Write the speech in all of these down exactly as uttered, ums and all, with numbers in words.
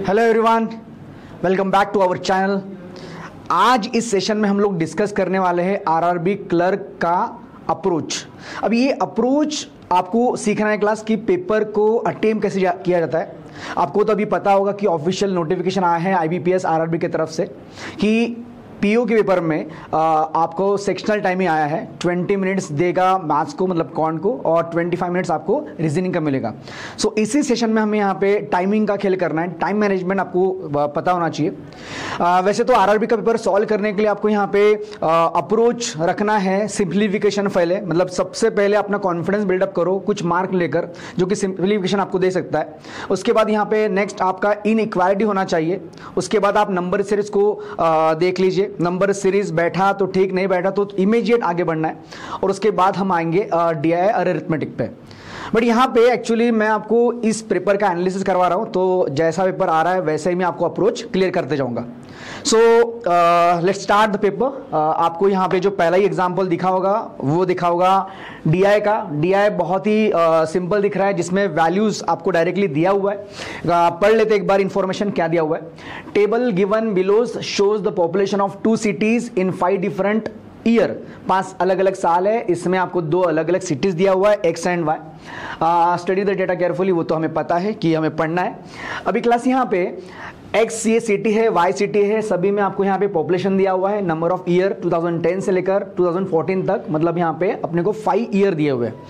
Hello everyone, welcome back to our channel. आज इस session में हम लोग डिस्कस करने वाले हैं आरआरबी क्लर्क का अप्रोच। अब ये अप्रोच आपको सीखना है क्लास की पेपर को अटेम्प्ट कैसे जा, किया जाता है। आपको तो अभी पता होगा कि ऑफिशियल नोटिफिकेशन आया है आईबीपीएस आरआरबी की तरफ से कि पीओ के पेपर में आ, आपको सेक्शनल टाइमिंग आया है। ट्वेंटी मिनट्स देगा मैथ्स को मतलब कॉन को और ट्वेंटी फाइव मिनट्स आपको रीजनिंग का मिलेगा। सो so, इसी सेशन में हमें यहाँ पे टाइमिंग का खेल करना है। टाइम मैनेजमेंट आपको पता होना चाहिए। आ, वैसे तो आरआरबी का पेपर सॉल्व करने के लिए आपको यहाँ पे अप्रोच रखना है सिंप्लीफिकेशन। पहले मतलब सबसे पहले अपना कॉन्फिडेंस बिल्डअप करो कुछ मार्क लेकर जो कि सिंप्लीफिकेशन आपको दे सकता है। उसके बाद यहाँ पे नेक्स्ट आपका इनइक्वालिटी होना चाहिए। उसके बाद आप नंबर सीरीज को आ, देख लीजिए। नंबर सीरीज बैठा तो ठीक, नहीं बैठा तो इमीडिएट आगे बढ़ना है। और उसके बाद हम आएंगे डीआई अरिथमेटिक पे। बट यहाँ पे एक्चुअली मैं आपको इस पेपर का एनालिसिस करवा रहा हूँ, तो जैसा पेपर आ रहा है वैसे ही मैं आपको अप्रोच क्लियर करते जाऊंगा। So let's start the paper. आपको यहाँ पे जो पहला ही एग्जांपल दिखा होगा वो दिखा होगा डीआई का। डीआई बहुत ही सिंपल uh, दिख रहा है, जिसमें वैल्यूज आपको डायरेक्टली दिया हुआ है। uh, पढ़ लेते एक बार इंफॉर्मेशन क्या दिया हुआ है। Table given below shows the population of two cities in five different year. पांच अलग अलग साल है, इसमें आपको दो अलग अलग सिटीज दिया हुआ है, X and Y. Study the data carefully, वो तो हमें पता है कि हमें पढ़ना है। अभी क्लास यहाँ पे एक्स ये सिटी है, वाई सिटी है, सभी में आपको यहाँ पे पॉपुलेशन दिया हुआ है। Number of year two thousand ten से लेकर टू थाउजेंड फोर्टीन तक, मतलब यहाँ पे अपने को फाइव ईयर दिए हुए हैं।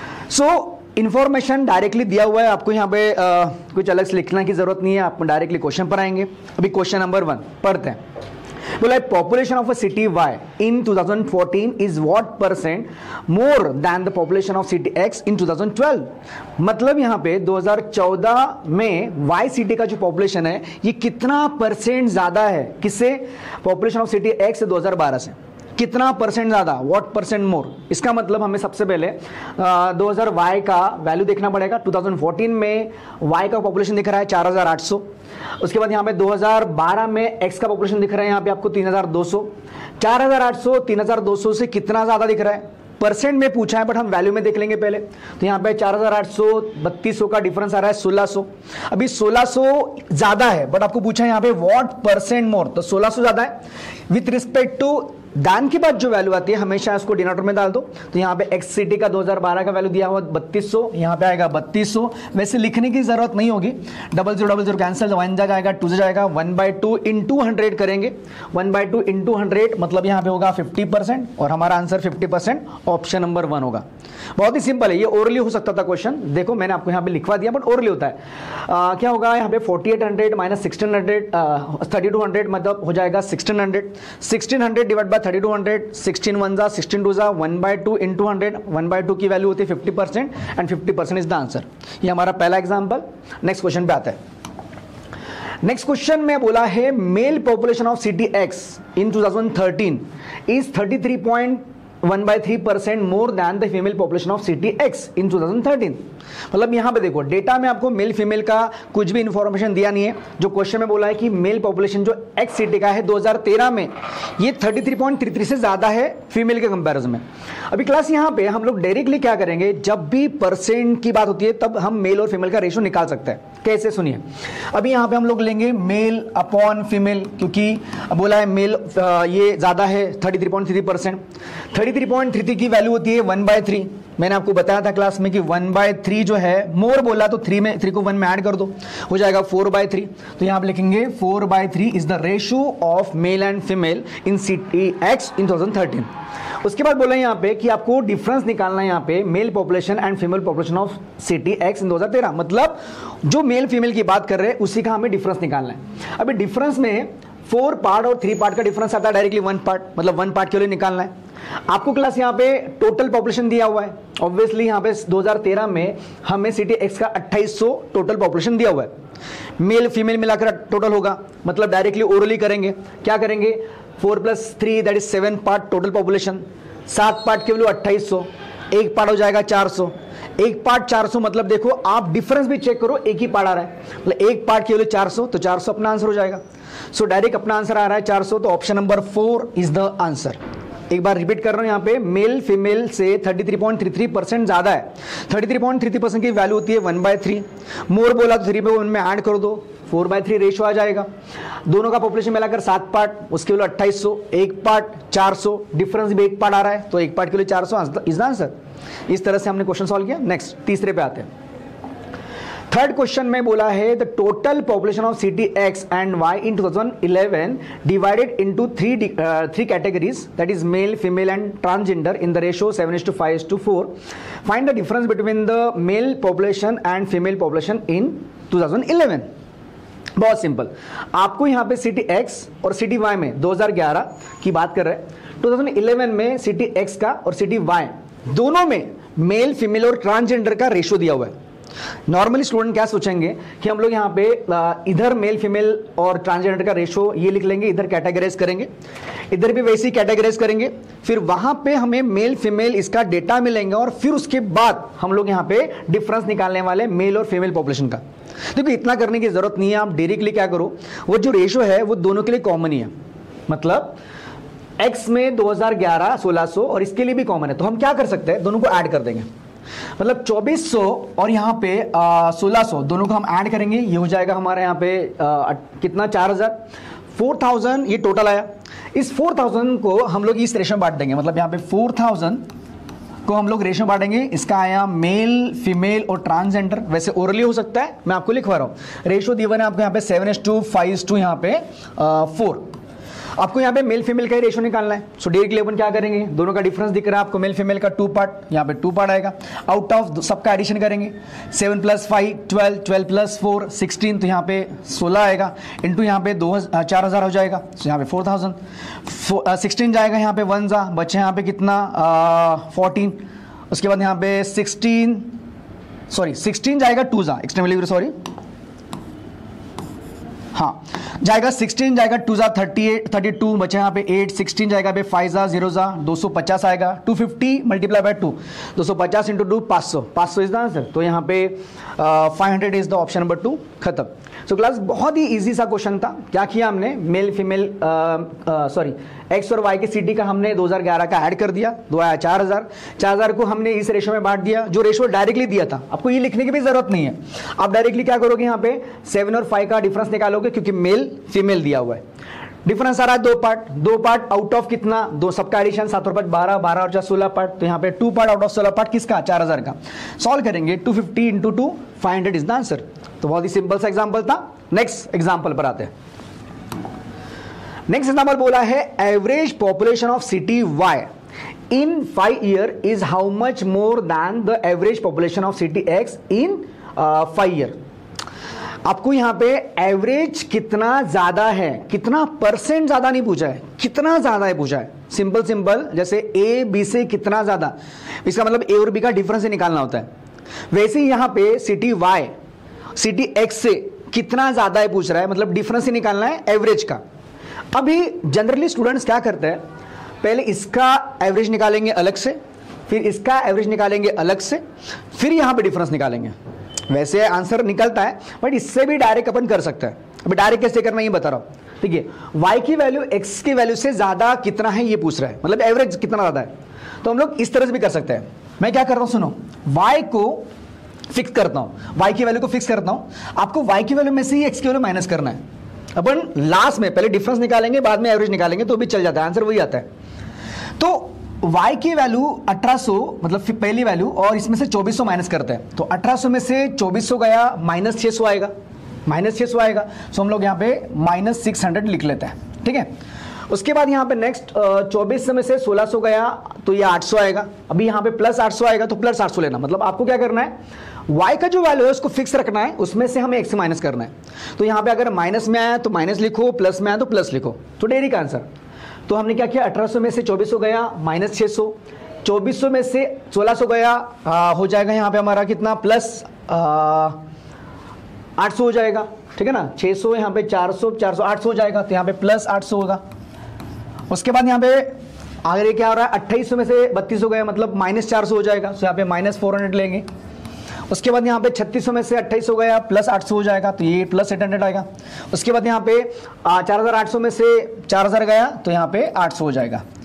सो इन्फॉर्मेशन डायरेक्टली दिया हुआ है, आपको यहाँ पे आ, कुछ अलग से लिखने की जरूरत नहीं है। आप डायरेक्टली क्वेश्चन पर आएंगे। अभी क्वेश्चन नंबर वन पढ़ते हैं। बोला population of a city Y in two thousand fourteen is what percent more than the population of city X in two thousand twelve. मतलब यहाँ पे दो हज़ार चौदह में वाई सिटी का जो पॉपुलेशन है ये कितना परसेंट ज्यादा है किससे, पॉपुलेशन ऑफ सिटी एक्स से दो हज़ार बारह से। कितना परसेंट ज्यादा, व्हाट परसेंट मोर। इसका मतलब हमें सबसे पहले आ, दो हज़ार वाई का वैल्यू देखना पड़ेगा। टू थाउजेंड फोर्टीन में वाई का पॉपुलेशन दिख रहा है चार हज़ार आठ सौ। उसके बाद यहाँ पे दो हज़ार बारह में एक्स का पॉपुलेशन दिख रहा है यहाँ पे आपको तीन हज़ार दो सौ। चार हज़ार आठ सौ तीन हज़ार दो सौ से कितना ज्यादा दिख रहा है, परसेंट में पूछा है बट हम वैल्यू में देख लेंगे पहले। तो यहाँ पे चार हज़ार आठ सौ बत्तीस सौ का डिफरेंस आ रहा है सोलह सौ। अभी सोलह सौ ज्यादा है बट आपको पूछा है यहाँ पे व्हाट परसेंट मोर, तो सोलह सौ ज्यादा है विथ रिस्पेक्ट टू दान के बाद जो वैल्यू आती है हमेशा इसको डिनोमिनेटर में डाल दो। तो यहाँ पे एक्स सिटी का दो हज़ार बारह का वैल्यू दिया हुआ बत्तीस सौ, यहाँ पे आएगा बत्तीस सौ। वैसे लिखने की जरूरत नहीं होगी, double zero double zero cancel, one जा जाएगा टू से जाएगा, one by two in two hundred करेंगे। One by two in two hundred मतलब यहाँ पे होगा फिफ्टी परसेंट और हमारा answer fifty percent option number one होगा। बहुत ही सिंपल है, ये ओरली हो सकता था क्वेश्चन। देखो मैंने आपको यहाँ पे लिखवा दिया बट ओरली होता है। आ, क्या होगा यहाँ पे forty eight hundred minus sixteen hundred thirty two hundred मतलब हो जाएगा sixteen hundred. Sixteen hundred divide by thirty two hundred, sixteen one जा सिक्सटीन टू जा, one by two in two hundred. One by two की value होती है fifty percent and fifty percent is the answer. ये हमारा पहला example. Next question पे आता है। नेक्स्ट क्वेश्चन में बोला है male population of city X in two thousand thirteen is thirty three point one by three percent more than the female population of city X in two thousand thirteen. मतलब यहां पे देखो data में आपको male female का कुछ भी information दिया नहीं है। जो क्वेश्चन में बोला है कि मेल पॉपुलेशन जो एक्स सिटी का है दो हज़ार तेरह में ये thirty three point three three से ज्यादा है फीमेल के कंपैरिजन में। अभी क्लास यहां पे हम लोग डायरेक्टली क्या करेंगे, जब भी परसेंट की बात होती है तब हम मेल और फीमेल का रेशियो निकाल सकते हैं। कैसे, सुनिए। अभी यहां पे हम लोग लेंगे मेल अपॉन फीमेल, क्योंकि बोला है मेल ये ज्यादा है thirty three point three percent. Thirty three point three three की वैल्यू होती है वन बाय थ्री। मैंने आपको बताया था क्लास में कि वन बाय थ्री जो है मोर बोला तो थ्री में थ्री को वन में ऐड कर दो, हो जाएगा फोर बाय थ्री। तो यहां आप लिखेंगे four by three is the ratio of male and female in city X in two thousand thirteen. उसके बाद बोला यहाँ पे कि आपको डिफरेंस निकालना है यहाँ पे male population and female population of city X in दो हज़ार तेरह। मतलब जो मेल फीमेल की बात कर रहे हैं उसी का हमें डिफरेंस निकालना है। अभी डिफरेंस में फोर पार्ट और थ्री पार्ट का डिफरेंस आता है डायरेक्टली वन पार्ट, मतलब वन पार्ट के लिए निकालना है। आपको क्लास यहाँ पे टोटल पॉपुलेशन दिया हुआ है। ऑब्वियसली यहाँ पे दो हज़ार तेरह में हमें सिटी एक्स का अट्ठाईस सौ टोटल पॉपुलेशन दिया हुआ है। मेल फीमेल मिलाकर टोटल होगा, मतलब डायरेक्टली ओरली करेंगे। क्या करेंगे, four plus three that is seven part total population, सात पार्ट के वैल्यू अट्ठाईस सौ, एक पार्ट हो जाएगा चार सौ। एक पार्ट चार सौ मतलब देखो आप डिफरेंस भी चेक करो, एक ही पार्ट आ रहा है, मतलब एक पार्ट के वैल्यू चार सौ, तो चार सौ अपना आंसर हो जाएगा। सो डायरेक्ट अपना आंसर आ रहा है चार सौ, तो option number four is the answer. एक बार रिपीट कर रहा हूं, यहाँ पे मेल फीमेल से thirty three point three three percent ज्यादा है। Thirty three point three three percent की वैल्यू होती है वन बाय थ्री। मोर बोला तो थ्री पे वन में ऐड कर दो, फोर बाय थ्री रेशो आ जाएगा। दोनों का पॉपुलेशन मिलाकर सात पार्ट, उसके लिए अट्ठाईस सौ, एक पार्ट चार सौ, डिफरेंस भी एक पार्ट आ रहा है तो एक पार्ट के लिए चार सौ, इज द आंसर। इस तरह से हमने क्वेश्चन सॉल्व किया। नेक्स्ट तीसरे पे आते हैं। थर्ड क्वेश्चन में बोला है the total population of city X and Y in two thousand eleven divided into three three categories, that is male, female and transgender in the ratio seven is two five is two four. Find the difference between the male population and female population in two thousand eleven. बहुत simple, आपको यहां पे city X और city Y में दो हज़ार ग्यारह की बात कर रहे हैं। टू थाउजेंड इलेवन में सिटी एक्स का और सिटी वाई दोनों में मेल, फीमेल और ट्रांसजेंडर का रेशियो दिया हुआ है। नॉर्मली स्टूडेंट क्या सोचेंगे कि हम लोग यहाँ पे इधर मेल, फीमेल और ट्रांसजेंडर का रेशियो ये लिख लेंगे, इधर कैटेगराइज करेंगे, इधर भी वैसे ही कैटेगराइज करेंगे, फिर वहां पे हमें मेल, फीमेल इसका डेटा मिलेंगे और फिर उसके बाद हम लोग यहाँ पे डिफरेंस निकालने वाले मेल और फीमेल पॉपुलेशन का। देखो इतना करने की जरूरत नहीं है, आप डायरेक्टली क्या करो, वो जो रेशियो है वो दोनों के लिए कॉमन ही है। मतलब एक्स में दो हज़ार ग्यारह सोलह सौ और इसके लिए भी कॉमन है, तो हम क्या कर सकते हैं, दोनों को ऐड कर देंगे। मतलब चौबीस सौ और यहाँ पे सोलह सौ दोनों को हम ऐड करेंगे, ये हो जाएगा हमारे यहाँ पे आ, कितना चार हज़ार, फोर थाउजेंड ये टोटल आया। इस फोर थाउजेंड को हम लोग इस रेशो में बांट देंगे, मतलब यहाँ पे फोर थाउजेंड को हम लोग रेशो बांटेंगे। इसका आया मेल, फीमेल और ट्रांसजेंडर, वैसे ओरली हो सकता है, मैं आपको लिखवा रहा हूँ। रेशो दिया है आपको यहाँ पे seven is two five is two यहाँ पे फोर। आपको यहाँ पे मेल फीमेल का ही रेशो निकालना है। सो डायरेक्टली अपन क्या करेंगे, दोनों का डिफरेंस दिख रहा है आपको, मेल फीमेल का टू पार्ट, यहाँ पे टू पार्ट आएगा। आउट ऑफ सबका एडिशन करेंगे, seven plus five twelve, twelve plus four sixteen, तो यहाँ पे सोलह आएगा, इंटू यहाँ पे दो चार हज़ार हो जाएगा, तो यहाँ पे फोर थाउजेंड। सिक्सटीन जाएगा यहाँ पे वन जा, बच्चे यहाँ पे कितना फोर्टीन, उसके बाद यहाँ पे सिक्सटीन सॉरी सिक्सटीन जाएगा टू जा, एक्सट्रीमली सॉरी, हाँ जाएगा सिक्सटीन जाएगा टू जा थर्टी एट, थर्टी टू बचे यहाँ पे एट, सिक्सटीन जाएगा पे फाइव जा जीरो जा दो सौ पचास आएगा, two fifty multiply by two, दो सौ पचास इंटू टू पाँच सौ, पाँच सौ इज द आंसर। तो यहाँ पे five hundred is the option number two, खत्म। सो क्लास बहुत ही इजी सा क्वेश्चन था। क्या किया हमने, मेल फीमेल सॉरी एक्स और वाई के सिटी का हमने दो हज़ार ग्यारह का ऐड कर दिया, दो आया चार हज़ार, चार हज़ार को हमने इस रेशो में बांट दिया, जो रेशो डायरेक्टली दिया था। आपको ये लिखने की भी जरूरत नहीं है, आप डायरेक्टली क्या करोगे, यहाँ पे सेवन और फाइव का डिफरेंस निकालोगे, क्योंकि मेल फीमेल दिया हुआ है। डिफरेंस आ रहा है दो पार्ट, दो पार्ट आउट ऑफ कितना, दो सबका एडिशन, सात और पाँच बारह, बारह और चार सोलह पार्ट, तो यहाँ पे टू पार्ट आउट ऑफ सोलह पार्ट किसका, चार हज़ार का। सॉल्व करेंगे, two fifty into two five hundred is the answer. तो बहुत ही सिंपल सा एग्जांपल था। नेक्स्ट एग्जांपल पर आते हैं। नेक्स्ट एग्जांपल बोला है average population of city Y in five year is how much more than the average population of city X in five year. आपको यहां पे एवरेज कितना ज्यादा है, कितना परसेंट ज्यादा नहीं पूछा है, कितना ज्यादा है पूछा है। सिंपल सिंपल, जैसे ए बी से कितना ज्यादा, इसका मतलब ए और बी का डिफरेंस ही निकालना होता है। वैसे ही यहां पे सिटी वाई सिटी एक्स से कितना ज्यादा है पूछ रहा है, मतलब डिफरेंस ही निकालना है एवरेज का। अभी जनरली स्टूडेंट्स क्या करते हैं, पहले इसका एवरेज निकालेंगे अलग से, फिर इसका एवरेज निकालेंगे अलग से, फिर यहां पे डिफरेंस निकालेंगे। वैसे आंसर निकलता है, बट इससे भी डायरेक्ट अपन कर सकते हैं। अभी डायरेक्ट कैसे करना ये बता रहा हूं। ठीक है, y की वैल्यू x की वैल्यू से ज्यादा कितना है ये पूछ रहा है, मतलब एवरेज कितना ज्यादा है। तो हम लोग इस तरह से भी कर सकते हैं। मैं क्या कर रहा हूं, सुनो, y को फिक्स करता हूं, y की वैल्यू को फिक्स करता हूं। आपको y की वैल्यू में से ही x की वैल्यू माइनस करना है। अपन लास्ट में पहले डिफरेंस निकालेंगे, बाद में एवरेज निकालेंगे, तो भी चल जाता है, आंसर वही आता है। तो y की वैल्यू अठारह सौ, मतलब पहली वैल्यू, और इसमें से चौबीस सौ माइनस करते हैं, तो अठारह सौ में से चौबीस सौ गया, माइनस छह सौ आएगा, माइनस छह सौ आएगा। सो हम लोग यहाँ पे माइनस सिक्स हंड्रेड लिख लेते हैं। ठीक है, उसके बाद यहाँ पे नेक्स्ट चौबीस सौ में से सोलह सौ गया, तो ये आठ सौ आएगा। अभी यहाँ पे प्लस आठ सौ आएगा, तो प्लस आठ सौ लेना। मतलब आपको क्या करना है, y का जो वैल्यू है उसको फिक्स रखना है, उसमें से हमें x माइनस करना है। तो यहाँ पे अगर माइनस में आया तो माइनस लिखो, प्लस में आया तो प्लस लिखो, तो डायरेक्ट आंसर। तो हमने क्या किया, अठारह सौ में से चौबीस सौ गया, माइनस छह सौ, चौबीस सौ में से सोलह सौ गया, आ, हो जाएगा यहाँ पे हमारा कितना, प्लस आठ सौ हो जाएगा। ठीक है ना, छह सौ यहाँ पे चार सौ, चार सौ आठ सौ हो जाएगा, तो यहाँ पे प्लस आठ सौ होगा। उसके बाद यहाँ पे आगे क्या हो रहा है, अट्ठाईस सौ में से बत्तीस सौ गया, मतलब माइनस चार सौ हो जाएगा, तो यहाँ पे माइनस फोर हंड्रेड लेंगे। उसके बाद यहाँ पे छत्तीस सौ में से अट्ठाईस सौ गया, प्लस आठ सौ हो जाएगा, तो ये प्लस एट हंड्रेड आएगा। उसके बाद यहाँ पे चार हज़ार आठ सौ में से चार हज़ार गया, तो यहाँ पे आठ सौ हो जाएगा।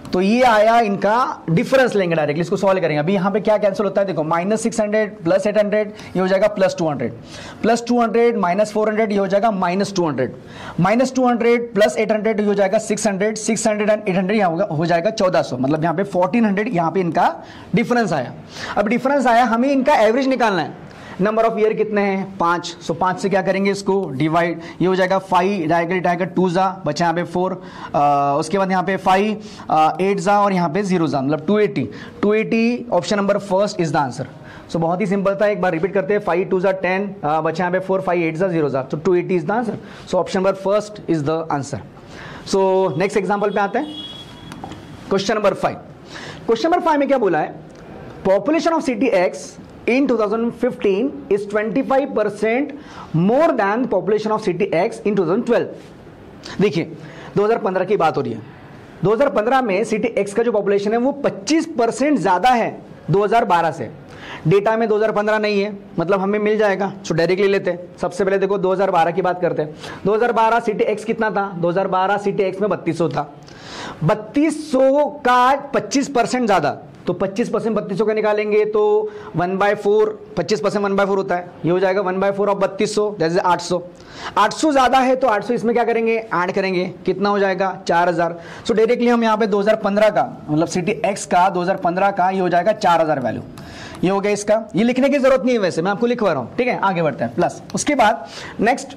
तो ये आया इनका डिफरेंस लेंगे डायरेक्टली, इसको सॉल्व करेंगे। अभी यहाँ पे क्या कैंसिल होता है देखो, minus six hundred plus eight hundred ये हो जाएगा plus two hundred, plus two hundred minus four hundred ये हो जाएगा minus two hundred, minus two hundred plus eight hundred ये हो जाएगा six hundred, six hundred and eight hundred यहाँ हो जाएगा चौदह सौ, मतलब यहाँ पे फोर्टीन हंड्रेड यहाँ पे इनका डिफरेंस आया। अब डिफरेंस आया, हमें इनका एवरेज निकालना है। नंबर ऑफ ईयर कितने हैं, पाँच, सो पाँच से क्या करेंगे इसको डिवाइड, ये हो जाएगा फाइव, डायरेक्टली डायरेक्ट टू जा, बचा यहाँ पे फोर, उसके बाद यहाँ पे फाइव, एट जा और यहाँ पे जीरो जा, मतलब two eighty, two eighty option number first is the answer. So बहुत ही सिंपल था, एक बार रिपीट करते हैं, फाइव टू जा टेन, बचा यहाँ पे फोर, फाइव एट जा जीरो जा, तो two eighty is the answer. So option number first is the answer. So next example पे आते हैं, question number five. Question number five में क्या बोला है, population of city X in twenty fifteen is twenty-five percent more than population of city X in twenty twelve। देखिए दो हज़ार पंद्रह की बात हो रही है, दो हज़ार पंद्रह में सिटी X का जो पॉपुलेशन है वो पच्चीस परसेंट ज्यादा है दो हज़ार बारह से। डेटा में दो हज़ार पंद्रह नहीं है, मतलब हमें मिल जाएगा, सो डायरेक्टली लेते हैं। सबसे पहले देखो दो हज़ार बारह की बात करते हैं। दो हज़ार बारह सिटी X कितना था, दो हज़ार बारह सिटी X में बत्तीस सौ था, बत्तीस सौ का पच्चीस परसेंट ज्यादा, तो पच्चीस परसेंट बत्तीस सौ का निकालेंगे तो वन बाय फोर, पच्चीस परसेंट वन बाय फोर होता है, ये हो जाएगा वन बाय फोर ऑफ बत्तीस सौ, जैसे आठ सौ, आठ सौ ज्यादा है तो आठ सौ इसमें क्या करेंगे ऐड करेंगे, कितना हो जाएगा चार हज़ार। सो डायरेक्टली हम यहाँ पे दो हज़ार पंद्रह का, मतलब सिटी एक्स का दो हज़ार पंद्रह का ये हो जाएगा चार हज़ार वैल्यू, ये हो गया इसका। ये लिखने की जरूरत नहीं है वैसे, मैं आपको लिखवा रहा हूँ, ठीक है। आगे बढ़ते हैं प्लस, उसके बाद नेक्स्ट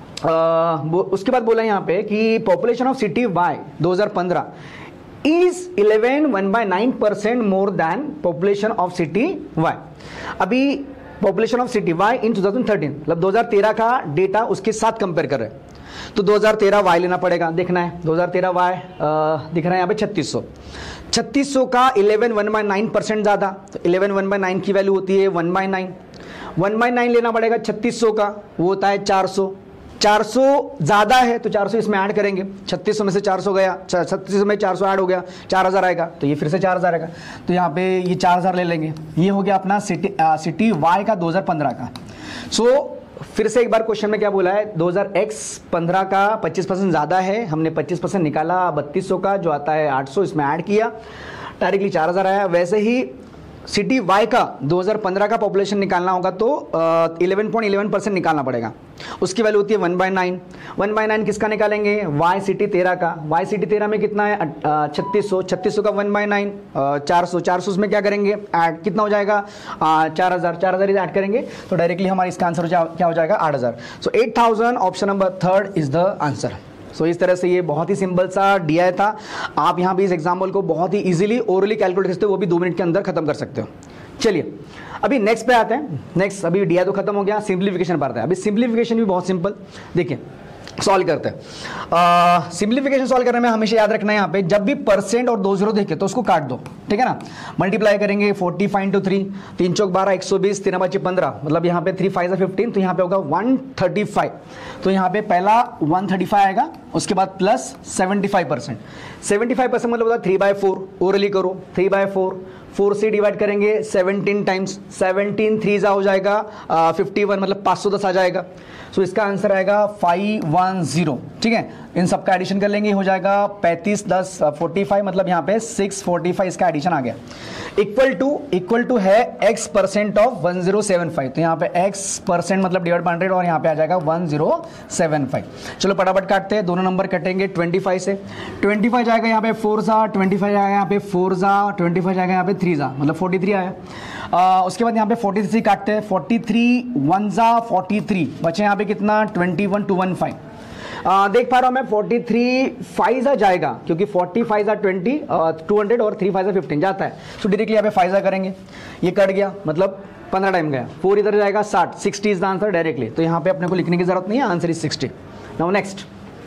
उसके बाद बोला यहाँ पे कि पॉपुलेशन ऑफ सिटी वाई दो हज़ार पंद्रह is eleven one by nine percent more than population of city Y। अभी population of city Y in twenty thirteen, मतलब दो हज़ार तेरह का डेटा उसके साथ कंपेयर कर रहे हैं, तो दो हज़ार तेरह Y लेना पड़ेगा, देखना है दो हज़ार तेरह Y दिख रहा है यहाँ पे छत्तीस सौ, छत्तीस सौ का eleven one by nine percent ज्यादा, तो इलेवन वन बाई नाइन की वैल्यू होती है one by nine, one by nine लेना पड़ेगा छत्तीस सौ का, वो होता है चार सौ, चार सौ ज्यादा है तो चार सौ इसमें ऐड करेंगे, छत्तीस सौ में से चार सौ गया, छत्तीस सौ में चार सौ ऐड हो गया, चार हज़ार आएगा, तो ये फिर से चार हज़ार आएगा, तो यहाँ पे ये चार हज़ार ले लेंगे। ये हो गया अपना सिटी सिटी वाई का दो हज़ार पंद्रह का। सो so, फिर से एक बार क्वेश्चन में क्या बोला है, दो हज़ार एक्स पंद्रह का पच्चीस परसेंट ज्यादा है, हमने पच्चीस परसेंट निकाला, बत्तीस सौ का जो आता है आठ सौ इसमें ऐड किया, डायरेक्टली चार हज़ार आया। वैसे ही सिटी वाई का दो हज़ार पंद्रह का पॉपुलेशन निकालना होगा तो इलेवन पॉइंट इलेवन परसेंट निकालना पड़ेगा, उसकी वैल्यू होती है one by nine, one by nine किसका निकालेंगे, वाई सिटी तेरह का, वाई सिटी तेरह में कितना है छत्तीस सौ, छत्तीस सौ का वन बाई नाइन चार सौ, चार सौ उसमें क्या करेंगे ऐड, कितना हो जाएगा चार हज़ार, चार हज़ार ऐड करेंगे तो डायरेक्टली हमारा इसका आंसर क्या हो जाएगा आठ हज़ार। So eight thousand option number third is the answer. So so, इस तरह से ये बहुत ही सिंपल सा डी आई था, आप यहाँ भी इस एग्जाम्पल को बहुत ही इजीली ओरली कैलकुलेट करते हो, वो भी दो मिनट के अंदर खत्म कर सकते हो। चलिए अभी नेक्स्ट पे आते हैं। नेक्स्ट अभी डी आई तो खत्म हो गया, सिंप्लीफिकेशन पर आता है। अभी सिंप्लीफिकेशन भी बहुत सिंपल, देखिए सॉल्व करते हैं। सिंप्लीफिकेशन सॉल्व करने में हमेशा याद रखना है, यहाँ पे जब भी परसेंट और दो जीरो देखे तो उसको काट दो, ठीक है ना। मल्टीप्लाई करेंगे फोर्टी फाइव इंटू थ्री, तीन चौक बारह, एक सौ बीस, तीन बचे पंद्रह, मतलब यहाँ पे थ्री फाइव फिफ्टीन, तो यहाँ पे होगा वन थर्टी फाइव, तो यहाँ पे पहला वन थर्टी फाइव आएगा, उसके बाद plus seventy five percent, seventy five percent मतलब होता है थ्री बाय फोर, ओरली करो थ्री बाय फोर, फोर से डिवाइड करेंगे सेवनटीन टाइम्स, सेवनटीन थ्री जा हो जाएगा फिफ्टी वन, मतलब पाँच सौ दस आ जाएगा। सो इसका आंसर आएगा फाइव वन जीरो, ठीक है। इन सबका एडिशन कर लेंगे, हो जाएगा पैंतीस दस फोर्टी फाइव, मतलब यहाँ पे सिक्स फोर्टी फाइव इसका एडिशन आ गया। इक्वल टू इक्वल टू है x percent of one zero seven five, तो यहाँ पे x परसेंट मतलब डिवाइड बाय हंड्रेड और यहाँ पे आ जाएगा वन जीरो सेवन फाइव। चलो फटाफट काटते हैं, दोनों नंबर कटेंगे ट्वेंटी फाइव से, ट्वेंटी फाइव जाएगा यहाँ पे फोर जा, ट्वेंटी फाइव जाएगा यहाँ पे फोर जा, ट्वेंटी फाइव जाएगा यहाँ पे थ्री जा, मतलब फोर्टी थ्री आया। आ, उसके बाद यहाँ पे फोर्टी थ्री काटते हैं, फोर्टी थ्री वन जा फोर्टी थ्री, बचे यहाँ पे कितना twenty one two one five. आ, देख पा रहा हूं मैं फोर्टी थ्री फाइव जाएगा, क्योंकि फोर्टी फाइव जा ट्वेंटी, टू हंड्रेड और थ्री फाइव जा फिफ्टीन जाता है, तो डायरेक्टली यहाँ पे फाइव जा करेंगे, ये कट गया मतलब पंद्रह टाइम गया, फोर इधर जाएगा साठ, sixty is the answer directly, तो यहाँ पे अपने को लिखने की जरूरत नहीं है, answer is sixty. Now next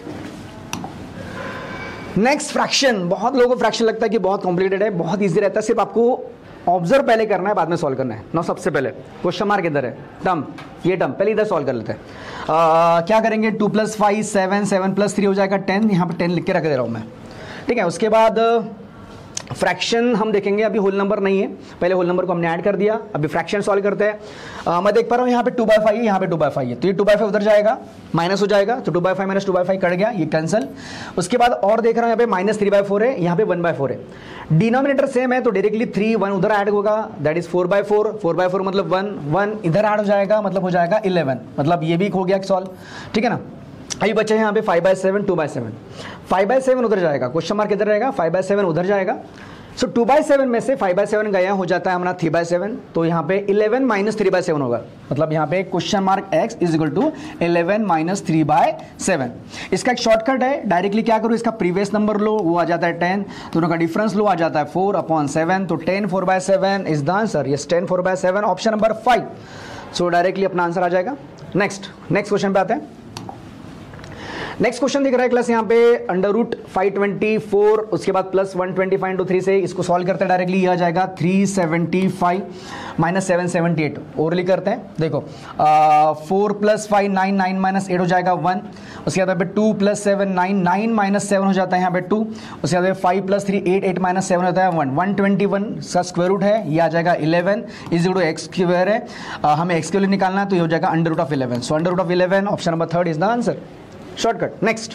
next fraction, बहुत लोगों को फ्रैक्शन लगता है कि बहुत कॉम्प्लिकेटेड है, बहुत ईजी रहता है, सिर्फ आपको ऑब्जर्व पहले करना है, बाद में सॉल्व करना है ना। सबसे पहले क्वेश्चन मार्क इधर है, टर्म, ये टर्म पहले इधर सॉल्व कर लेते हैं। आ, क्या करेंगे, two plus five seven, seven plus three हो जाएगा टेन, यहाँ पे टेन लिख के रख दे रहा हूँ मैं, ठीक है। उसके बाद फ्रैक्शन हम देखेंगे, अभी होल नंबर नहीं है, पहले होल नंबर को हमने ऐड कर दिया, अभी फ्रैक्शन सॉल्व करते हैं। आ, मैं देख पा रहा हूँ यहाँ पे टू बाई फाइव है, यहाँ पे टू बाई फाइव है, तो ये टू बाई फाइव उधर जाएगा, माइनस हो जाएगा, तो two by five minus two by five cut गया, ये कैंसिल। उसके बाद और देख रहा हूँ यहाँ पे माइनस थ्री बाई फोर है, यहाँ पे वन बाई फोर है, डिनोमिनेटर सेम है तो डायरेक्टली थ्री वन उधर ऐड होगा, that is four by four, four by four मतलब वन, वन इधर ऐड हो जाएगा, मतलब हो जाएगा इलेवन, मतलब ये भी हो गया सॉल्व, ठीक है ना। अभी बचे हैं यहाँ पे five by seven, two by seven, five by seven उधर जाएगा, क्वेश्चन मार्क इधर रहेगा, फाइव बाई सेवन उधर जाएगा, सो टू बाई सेवन में से फाइव बाई सेवन गया, हो जाता है हमारा थ्री बाई सेवन, तो यहाँ पे eleven minus three by seven होगा, मतलब यहाँ पे question mark x is equal to eleven minus three by seven. इसका एक शॉर्टकट है, डायरेक्टली क्या करो, इसका प्रीवियस नंबर लो, वो आ जाता है टेन, दोनों का डिफरेंस लो, आ जाता है फोर अपॉन सेवन, तो ten four by seven is the answer, yes ten four by seven, option number five. So directly अपना आंसर आ जाएगा। नेक्स्ट नेक्स्ट क्वेश्चन पे आते हैं। नेक्स्ट क्वेश्चन दिख रहा है क्लास यहाँ पे under root five twenty four, उसके बाद plus one twenty five into three से इसको सॉल्व करते हैं डायरेक्टली, ये आ जाएगा three seventy five minus seven seventy eight, orally करते हैं, देखो four plus five nine, nine minus eight हो जाएगा वन, उसके बाद यहाँ पे two plus seven nine, nine minus seven हो जाता है यहाँ पे टू, उसके बाद five plus three eight, eight minus seven होता है वन, वन ट्वेंटी वन का स्क्वायर रूट है, ये आ जाएगा eleven is equal to X square है, uh, हमें एक्स के लिए निकालना है तो ये हो जाएगा under root of eleven, so under root of eleven option number third is the answer, shortcut. Next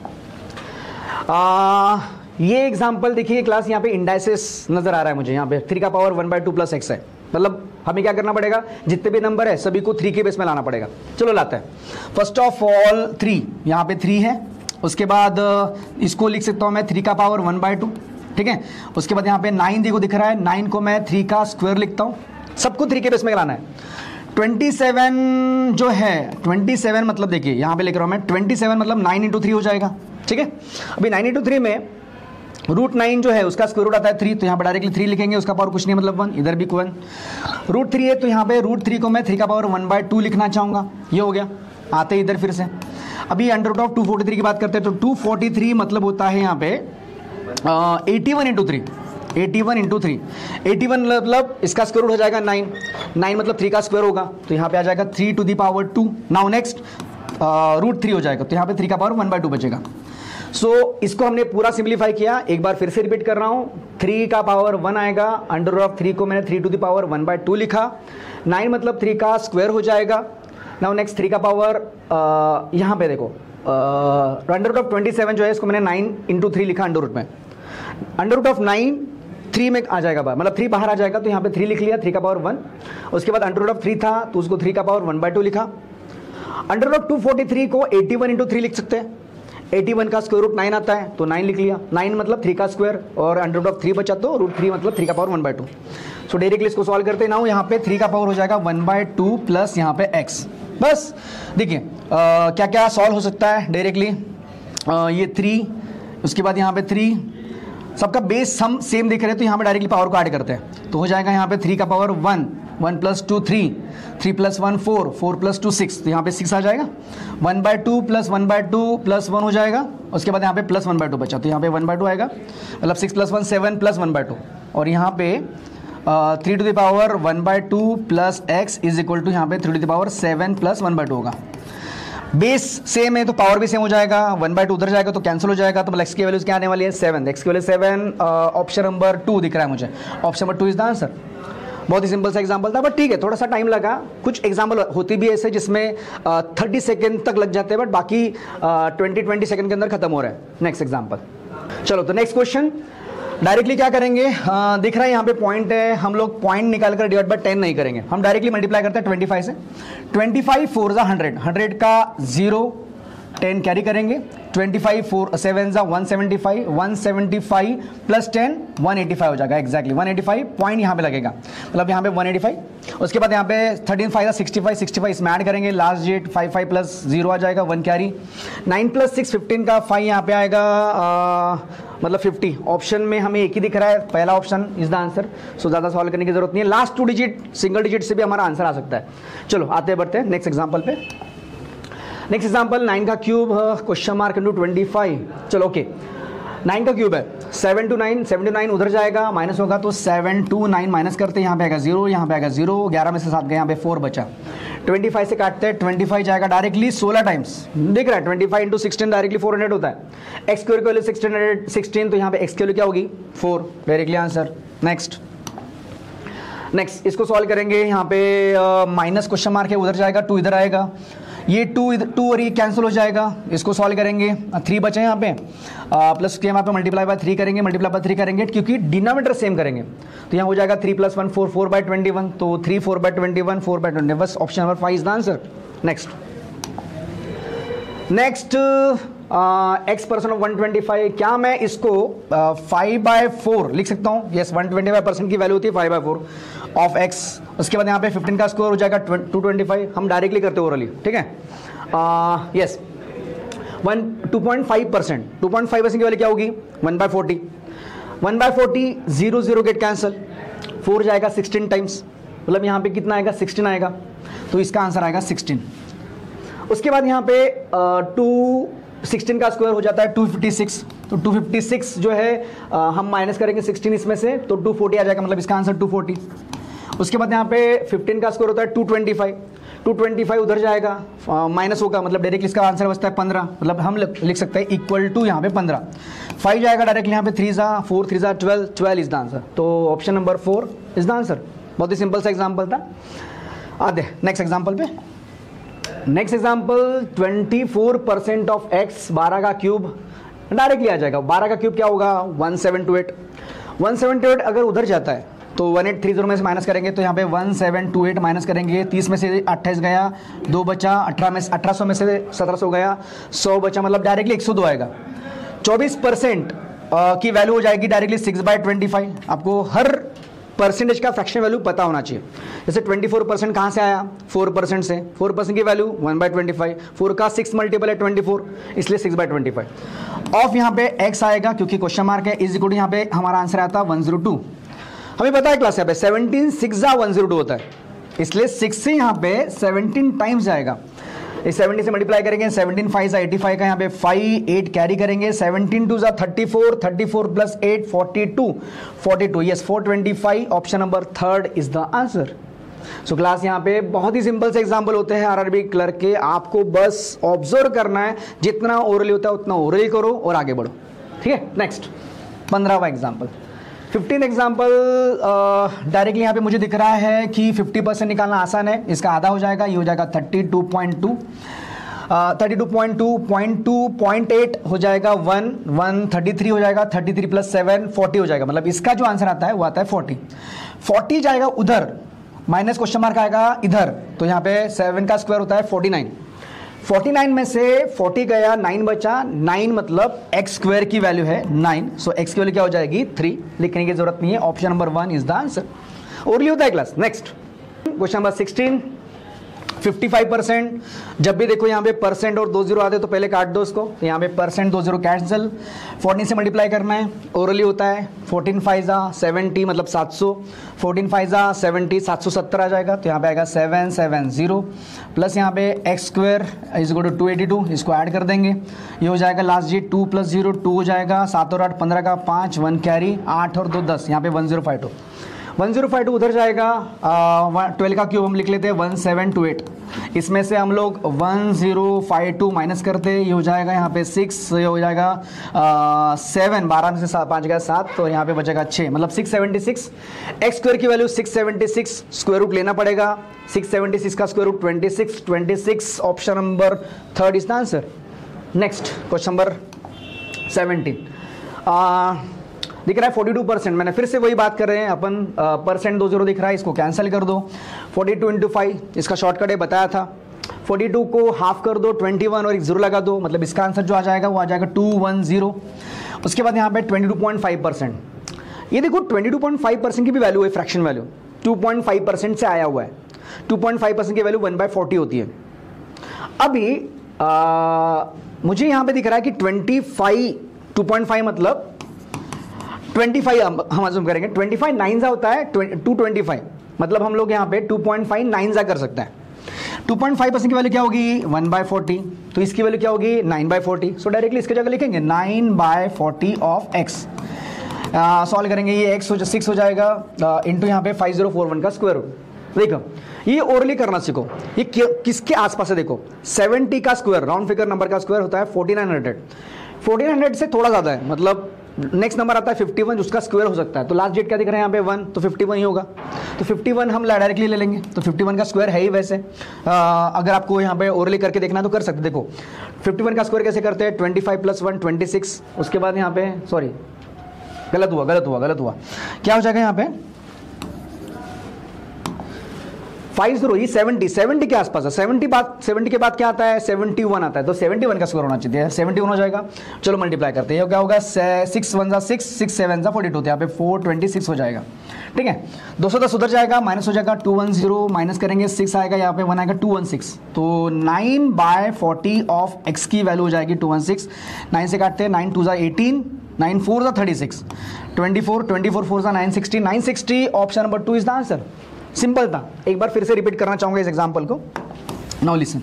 ये एग्जांपल देखिए क्लास, यहाँ पे इंडाइसिस नजर आ रहा है मुझे, यहाँ पे थ्री का power one by two plus X है, मतलब हमें क्या करना पड़ेगा, जितने भी नंबर है सभी को थ्री के बेस में लाना पड़ेगा। चलो लाते हैं। फर्स्ट ऑफ ऑल थ्री, यहाँ पे थ्री है, उसके बाद इसको लिख सकता हूँ मैं थ्री का पावर वन बाई टू, ठीक है। उसके बाद यहाँ पे नाइन देखो दिख रहा है, नाइन को मैं थ्री का स्क्वायर लिखता हूँ, सबको थ्री के बेस में लाना है। ट्वेंटी सेवन जो है, ट्वेंटी सेवन मतलब देखिए यहाँ पे लिख रहा हूँ मैं, ट्वेंटी सेवन मतलब नाइन इंटू थ्री हो जाएगा, ठीक है। अभी नाइन इंटू थ्री में रूट नाइन जो है उसका स्क्वायर रूट आता है थ्री, तो यहाँ पे डायरेक्टली थ्री लिखेंगे, उसका पावर कुछ नहीं मतलब वन, इधर भी वन, रूट थ्री है तो यहाँ पे रूट थ्री को मैं थ्री का पावर वन बाय टू लिखना चाहूँगा, ये हो गया। आते ही इधर फिर से अभी under root of two forty three की बात करते हैं, तो टू फोर्टी थ्री मतलब होता है यहाँ पे eighty one into three, eighty one into three, eighty one मतलब इसका स्क्वायर रूट हो जाएगा नाइन, नाइन मतलब थ्री का स्क्वायर होगा, तो यहाँ पे आ जाएगा three to the power two. Now next root three हो जाएगा, तो यहाँ पे थ्री का पावर वन बाय टू बचेगा। सो so, इसको हमने पूरा सिंप्लीफाई किया, एक बार फिर से रिपीट कर रहा हूँ, थ्री का पावर वन आएगा, अंडर रूट ऑफ थ्री को मैंने three to the power one by two लिखा, नाइन मतलब थ्री का स्क्वायर हो जाएगा। नाउ नेक्स्ट थ्री का पावर यहाँ पे देखो under root of twenty seven जो है इसको मैंने नाइन इंटू थ्री लिखा अंडर रूट में, under root of nine three में आ जाएगा बाहर, मतलब थ्री बाहर आ जाएगा, तो यहाँ पे थ्री लिख लिया, थ्री का पावर वन। उसके बाद अंडर रूट ऑफ थ्री था तो उसको थ्री का पावर वन बाय टू लिखा। Under root of two forty three को एटी वन इंटू थ्री लिख सकते हैं, एटी वन का स्क्वायर रूट नाइन आता है तो नाइन लिख लिया, नाइन मतलब थ्री का स्क्वायर और अंडर रूट ऑफ थ्री बचा तो रूट थ्री मतलब थ्री का power one by two. So directly इसको सॉल्व करते हैं ना, यहाँ पे थ्री का पावर हो जाएगा वन बाय टू प्लस यहाँ पे एक्स। बस देखिए क्या क्या सॉल्व हो सकता है डायरेक्टली, ये थ्री, उसके बाद यहाँ पे थ्री, सबका बेस हम सेम देख रहे हैं तो यहाँ पे डायरेक्टली पावर को ऐड करते हैं, तो हो जाएगा यहाँ पे थ्री का power one, one plus two three, three plus one four, four plus two six, तो यहाँ पे सिक्स आ जाएगा, one by two plus one by two plus one हो जाएगा, उसके बाद यहाँ पे प्लस वन बाय टू बचा, तो यहाँ पे वन बाय टू आएगा, मतलब six plus one seven plus one by two, और यहाँ पे three to the power one by two plus X is equal to यहाँ पे three to the power seven plus one by two होगा। Base same है तो power भी same हो जाएगा, वन बाय टू उधर जाएगा तो कैंसिल हो जाएगा, तो एक्स की वैल्यूज क्या आने वाली है सेवन, एक्स की value seven, option number two दिख रहा है मुझे, option number two is the answer. बहुत ही सिंपल सा एग्जांपल था, बट ठीक है थोड़ा सा टाइम लगा, कुछ एग्जांपल होती भी ऐसे जिसमें थर्टी सेकेंड तक लग जाते हैं, बट बाकी ट्वेंटी ट्वेंटी सेकेंड के अंदर खत्म हो रहा है। नेक्स्ट एग्जांपल, चलो तो नेक्स्ट क्वेश्चन डायरेक्टली क्या करेंगे, आ, दिख रहा है यहाँ पे पॉइंट है, हम लोग पॉइंट निकाल कर डिवाइड बाय टेन नहीं करेंगे, हम डायरेक्टली मल्टीप्लाई करते हैं ट्वेंटी फाइव से, ट्वेंटी फाइव फोर जा हंड्रेड, हंड्रेड का जीरो, टेन कैरी करेंगे, ट्वेंटी फाइव फोर सेवन जा one seventy five, one seventy five plus ten one eighty five हो जाएगा, exactly one eighty five point यहाँ पे लगेगा, मतलब यहाँ पे वन एटी फाइव। उसके बाद यहाँ पे thirteen five sixty five, sixty five इसमें ऐड करेंगे, last date five five plus zero आ जाएगा, one carry, nine plus six fifteen का फाइव यहाँ पे आएगा, आ, मतलब फिफ्टी। ऑप्शन में हमें एक ही दिख रहा है, पहला option is the answer, so ज़्यादा सॉल्व करने की जरूरत नहीं है, last two digit single digit से भी हमारा आंसर आ सकता है। चलो आते बढ़ते हैं नेक्स्ट एग्जाम्पल पे। नेक्स्ट एग्जाम्पल नाइन का cube question mark into twenty five, चलो ओके, नाइन का क्यूब है, seven two nine, seven two nine उधर जाएगा माइनस होगा, तो सेवन टू नाइन माइनस करते हैं, यहाँ पे आएगा जीरो, यहाँ पे आएगा जीरो, ग्यारह में से सात गए, यहाँ पे फोर बचा, पच्चीस से काटते हैं, पच्चीस जाएगा डायरेक्टली सोलह टाइम्स, दिख रहा है पच्चीस into sixteen directly four hundred होता है। एक्स स्क्वायर की वैल्यू सिक्सटीन सिक्सटीन, तो यहाँ पे एक्स की वैल्यू क्या होगी four, directly answer. Next next इसको सॉल्व करेंगे, यहाँ पे माइनस क्वेश्चन मार्क है, उधर जाएगा टू इधर आएगा, ये टू इधर टू और ये कैंसिल हो जाएगा, इसको सॉल्व करेंगे, थ्री बचे यहाँ पे, प्लस के यहाँ पे मल्टीप्लाई बाय थ्री करेंगे, मल्टीप्लाई बाय थ्री करेंगे क्योंकि डिनोमिनेटर सेम करेंगे, तो यहाँ हो जाएगा three plus one four, four by twenty one, तो three four by twenty one, four by twenty, बस option number five is the answer. Next next X percent of one twenty five, क्या मैं इसको फाइव बाय फोर लिख सकता हूँ? Yes, one twenty five percent की value होती है five by four of X. उसके बाद यहाँ पे फिफ्टीन का स्क्वायर हो जाएगा टू ट्वेंटी फाइव, हम डायरेक्टली करते ओरली, ठीक है। Yes one two point five percent, two point five percent की वैल्यू क्या होगी one by forty, one by forty zero zero get cancel, four जाएगा सिक्सटीन टाइम्स, मतलब यहाँ पे कितना आएगा सिक्सटीन आएगा, तो इसका आंसर आएगा सिक्सटीन। उसके बाद यहाँ पे टू सिक्सटीन का स्क्वायर हो जाता है टू फिफ्टी सिक्स, तो टू फिफ्टी सिक्स जो है आ, हम माइनस करेंगे सिक्सटीन इसमें से, तो टू फोर्टी आ जाएगा, मतलब इसका आंसर टू फोर्टी। उसके बाद यहाँ पे फिफ्टीन का स्क्वायर होता है two twenty five, two twenty five उधर जाएगा माइनस होगा, मतलब डायरेक्टली इसका आंसर बचता है पंद्रह, मतलब हम लिख सकते हैं इक्वल टू यहाँ पे पंद्रह, फाइव जाएगा डायरेक्टली यहाँ पे, थ्री जा फोर, थ्री जा twelve, twelve is the answer, तो option number four is the answer. बहुत ही सिंपल सा एग्जाम्पल था। आते नेक्स्ट एग्जाम्पल पे। Next example twenty four percent of x, बारह का क्यूब डायरेक्टली आ जाएगा, बारह का क्यूब क्या होगा one seven two eight, one seven two eight अगर उधर जाता है तो वन एट थ्री जीरो में से माइनस करेंगे, तो यहाँ पे one seven two eight minus करेंगे, तीस में से अट्ठाईस गया, दो बचा, अठारह में अठारह सौ में से सत्रह सौ गया, सौ बचा, मतलब डायरेक्टली एक सौ दो आएगा। चौबीस परसेंट की वैल्यू हो जाएगी directly six by twenty five, आपको हर परसेंटेज का फ्रैक्शन वैल्यू पता होना चाहिए। जैसे ट्वेंटी फोर परसेंट कहाँ से आया, फोर परसेंट से, फोर परसेंट की value one by twenty five, four का सिक्स मल्टीपल है ट्वेंटी फोर, इसलिए six by twenty five. Of यहाँ पे एक्स आएगा क्योंकि क्वेश्चन मार्क है, इज इक्वल टू यहाँ पे हमारा आंसर आता है वन जीरो टू। हमें पता है क्लास यहाँ पे सेवनटीन सिक्स जा वन जीरो टू होता है, इसलिए सिक्स से यहाँ पे सेवनटीन टाइम्स जाएगा, इस सेवनटीन से मल्टीप्लाई करेंगे, सेवनटीन फाइव जा एटी फाइव का यहाँ पे फाइव, एट कैरी करेंगे, सेवनटीन टू जा thirty four, thirty four plus eight forty two, forty two, yes four twenty five, option number third is the answer. So class यहाँ पे बहुत ही सिंपल से एग्जांपल होते हैं आरआरबी क्लर्क के, आपको बस ऑब्जर्व करना है, जितना ओरली होता है उतना ओरली करो और आगे बढ़ो, ठीक है। नेक्स्ट पंद्रहवा एग्जाम्पल, फिफ्टीन एग्जाम्पल डायरेक्टली यहाँ पे मुझे दिख रहा है कि फिफ्टी परसेंट निकालना आसान है, इसका आधा हो जाएगा, ये हो जाएगा thirty two point two, thirty two point two, point two point eight हो जाएगा वन, वन थर्टी थ्री हो जाएगा, thirty three plus seven forty हो जाएगा, मतलब इसका जो आंसर आता है वो आता है फोर्टी। फोर्टी जाएगा उधर, माइनस क्वेश्चन मार्क आएगा इधर, तो यहाँ पे सेवन का स्क्वायर होता है फोर्टी नाइन, फोर्टी नाइन में से फोर्टी गया, नाइन बचा, नाइन मतलब एक्स स्क्वायर की वैल्यू है नाइन, सो एक्स की वैल्यू क्या हो जाएगी थ्री, लिखने की जरूरत नहीं है, option number one is the answer. Orally होता है class. Next question number sixteen, fifty five percent, जब भी देखो यहाँ पे परसेंट और दो जीरो आते तो पहले काट दो उसको, तो यहाँ पे परसेंट दो जीरो कैंसिल, फोर्टीन से मल्टीप्लाई करना है, ओरली होता है, फोर्टीन फाइव जा सेवेंटी मतलब सात सौ, फोर्टीन फाइव जा सेवेंटी, सात सौ सत्तर आ जाएगा, तो यहाँ पे आएगा सेवन सेवन जीरो, प्लस यहाँ पे X square is equal to two eighty two, इसको ऐड कर देंगे, ये हो जाएगा लास्ट जी टू प्लस जीरो टू हो जाएगा, सात और आठ पंद्रह का पाँच, वन कैरी, आठ और दो दस, यहाँ पे one zero five two, one zero five two उधर जाएगा, ट्वेल्व का क्यूब हम लिख लेते हैं वन सेवन टू एट, इसमें से हम लोग one zero five two minus करते हैं, ये हो जाएगा यहाँ पे सिक्स, ये हो जाएगा सेवन, बारह में से पाँच गया सात, तो यहाँ पे बचेगा छः, मतलब six seventy six, X square की value six seventy six, square root लेना पड़ेगा, सिक्स सेवेंटी सिक्स का square root twenty six, twenty six, option number third is the answer. Next question number seventeen, दिख रहा है फोर्टी टू परसेंट, मैंने फिर से वही बात कर रहे हैं अपन, परसेंट दो जीरो दिख रहा है, इसको कैंसिल कर दो, फोर्टी टू इंटू फाइव, इसका शॉर्टकट है बताया था, फोर्टी टू को हाफ कर दो, ट्वेंटी वन और एक जीरो लगा दो, मतलब इसका आंसर जो आ जाएगा वो आ जाएगा टू वन जीरो। उसके बाद यहाँ पे twenty two point five percent, ये देखो twenty two point five percent की भी वैल्यू है, fraction value two point five percent से आया हुआ है, टू पॉइंट फाइव परसेंट की वैल्यू वन बाय फोर्टी होती है। अभी आ, मुझे यहाँ पे दिख रहा है कि twenty five, two point five मतलब ट्वेंटी फाइव हम अज्यूम करेंगे, ट्वेंटी फाइव नाइन जा होता है टू ट्वेंटी फाइव, मतलब हम लोग यहाँ पे टू पॉइंट फाइव नाइन जा कर सकते हैं, टू पॉइंट फाइव परसेंट की वैल्यू क्या होगी वन बाय फोर्टी, तो इसकी वैल्यू क्या होगी nine by forty, so directly इसके जगह लिखेंगे nine by forty of x, solve करेंगे, ये एक्स हो सिक्स हो जाएगा, इंटू यहाँ पे फाइव जीरो फोर वन का स्क्वायर रूट, देखो ये ओरली करना सीखो, ये किसके आसपास है, देखो सेवेंटी का स्क्वायर, राउंड फिगर नंबर का स्क्वायर होता है forty nine hundred, fourteen hundred से थोड़ा ज़्यादा है, मतलब नेक्स्ट नंबर आता है फिफ्टी वन, उसका स्क्वायर हो सकता है, तो लास्ट डेट क्या दिख रहा है यहाँ पे वन, तो फिफ्टी वन ही होगा, तो फिफ्टी वन हम डायरेक्टली ले लेंगे, तो फिफ्टी वन का स्क्वायर है ही वैसे। आ, अगर आपको यहाँ पे ओरली करके देखना है तो कर सकते, देखो फिफ्टी वन का स्क्वायर कैसे करते हैं, twenty five plus one twenty six, उसके बाद यहाँ पे सॉरी गलत हुआ गलत हुआ गलत हुआ क्या हो जाएगा यहाँ पे फाइव जीरो, ये सेवेंटी, सेवेंटी के आसपास है, सेवेंटी बाद सेवेंटी के बाद क्या आता है, सेवेंटी वन आता है, तो सेवेंटी वन का स्क्वायर होना चाहिए, सेवेंटी वन हो जाएगा। चलो मल्टीप्लाई करते हैं, क्या होगा, सिक्स वन जा सिक्स, सिक्स सेवन जा फोर्टी टू, यहाँ पे फोर ट्वेंटी सिक्स हो जाएगा। ठीक है, दो सौ दस उधर जाएगा, माइनस हो जाएगा, टू वन जीरो माइनस करेंगे, सिक्स आएगा, यहाँ पे वन आएगा, टू वन सिक्स, तो nine by forty of x की वैल्यू हो जाएगी टू वन सिक्स, नाइन से काटते हैं, नाइन टू जा एटीन, नाइन फोर जा thirty six, twenty four, twenty four four जा nine sixty, nine sixty, option number two is the answer. Simple था, एक बार फिर से रिपीट करना चाहूंगा इस एग्जांपल को। नाउ लिसन,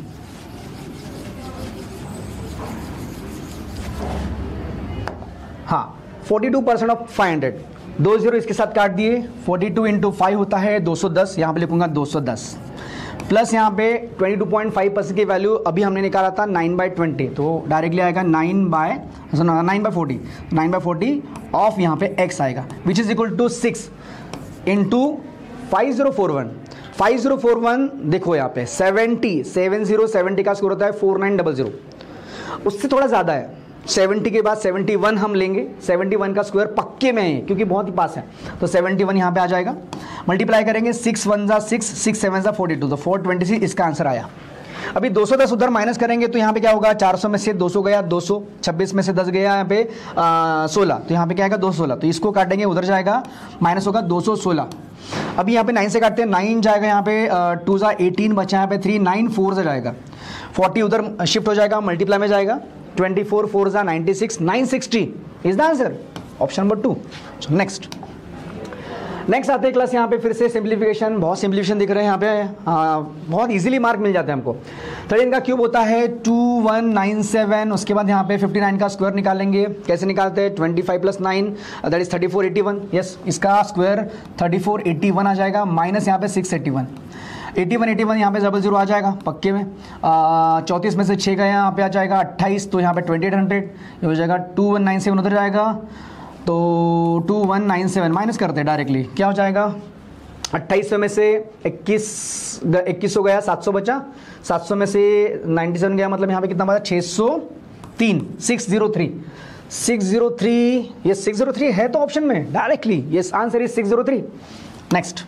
हाँ forty two percent of five hundred, दो जीरो इसके साथ काट दिए, फोर्टी टू इंटू फाइव होता है दो सौ दस, यहां पे लिखूंगा दो सौ दस, प्लस यहाँ पे twenty two point five percent की वैल्यू अभी हमने निकाला था नाइन बाई ट्वेंटी, तो डायरेक्टली आएगा nine by nine by forty, nine by forty of यहाँ पे एक्स आएगा, which is equal to six into five zero four one, five zero four one देखो यहाँ पे सेवेंटी, सेवन जीरो सेवेंटी का square होता है फोर नाइन डबल जीरो, उससे थोड़ा ज़्यादा है, सेवेंटी के बाद सेवेंटी वन हम लेंगे, सेवेंटी वन का स्क्वायर पक्के में है क्योंकि बहुत ही पास है, तो सेवेंटी वन यहाँ पे आ जाएगा, मल्टीप्लाई करेंगे, सिक्स वन जा सिक्स, सिक्स सेवन जा फोर्टी टू, तो फोर ट्वेंटी सिक्स इसका आंसर आया। अभी दो सौ दस उधर माइनस करेंगे तो यहाँ पे क्या होगा, चार सौ में से दो सौ गया, दो सौ छब्बीस में से दस गया, यहाँ पे सोलह, तो यहाँ पे क्या आएगा दो सौ सोलह, तो इसको काटेंगे, उधर जाएगा माइनस होगा दो सौ सोलह। अभी यहाँ पे नाइन से काटते हैं, नाइन जाएगा यहाँ पे, टू जा एटीन बचा यहाँ पे थ्री, नाइन फोर से जाएगा, फोर्टी उधर शिफ्ट हो जाएगा, मल्टीप्लाई में जाएगा, ट्वेंटी फोर फोर जा ninety six, nine sixty is the answer, option number two. Next next आते हैं क्लास, यहाँ पे फिर से सिंप्लीफिकेशन, बहुत सिंप्लीफिकेशन दिख रहे हैं यहाँ पे, आ, बहुत इजीली मार्क मिल जाते हैं हमको। थर्टीन का क्यूब होता है टू वन नाइन सेवन, उसके बाद यहाँ पे फिफ्टी नाइन का स्क्वायर निकालेंगे, कैसे निकालते हैं, twenty five plus nine that is thirty four eighty one, yes इसका square thirty four eighty one आ जाएगा, माइनस यहाँ पे six eighty one, eighty one eighty one यहाँ पे डबल जीरो आ जाएगा पक्के में, चौंतीस में से छः का यहाँ पे आ जाएगा अट्ठाईस, तो यहाँ पे ट्वेंटी एट हंड्रेड ये हो जाएगा, टू वन नाइन सेवन उधर जाएगा, तो two one nine seven minus करते हैं डायरेक्टली, क्या हो जाएगा, अट्ठाईस सौ में से इक्कीस इक्कीस सौ गया, सात सौ बचा, सात सौ में से नाइन्टी सेवन गया, मतलब यहाँ पे कितना बचा, छः सौ तीन, six zero three, six zero three, ये सिक्स जीरो थ्री है तो ऑप्शन में directly, yes answer is six zero three. Next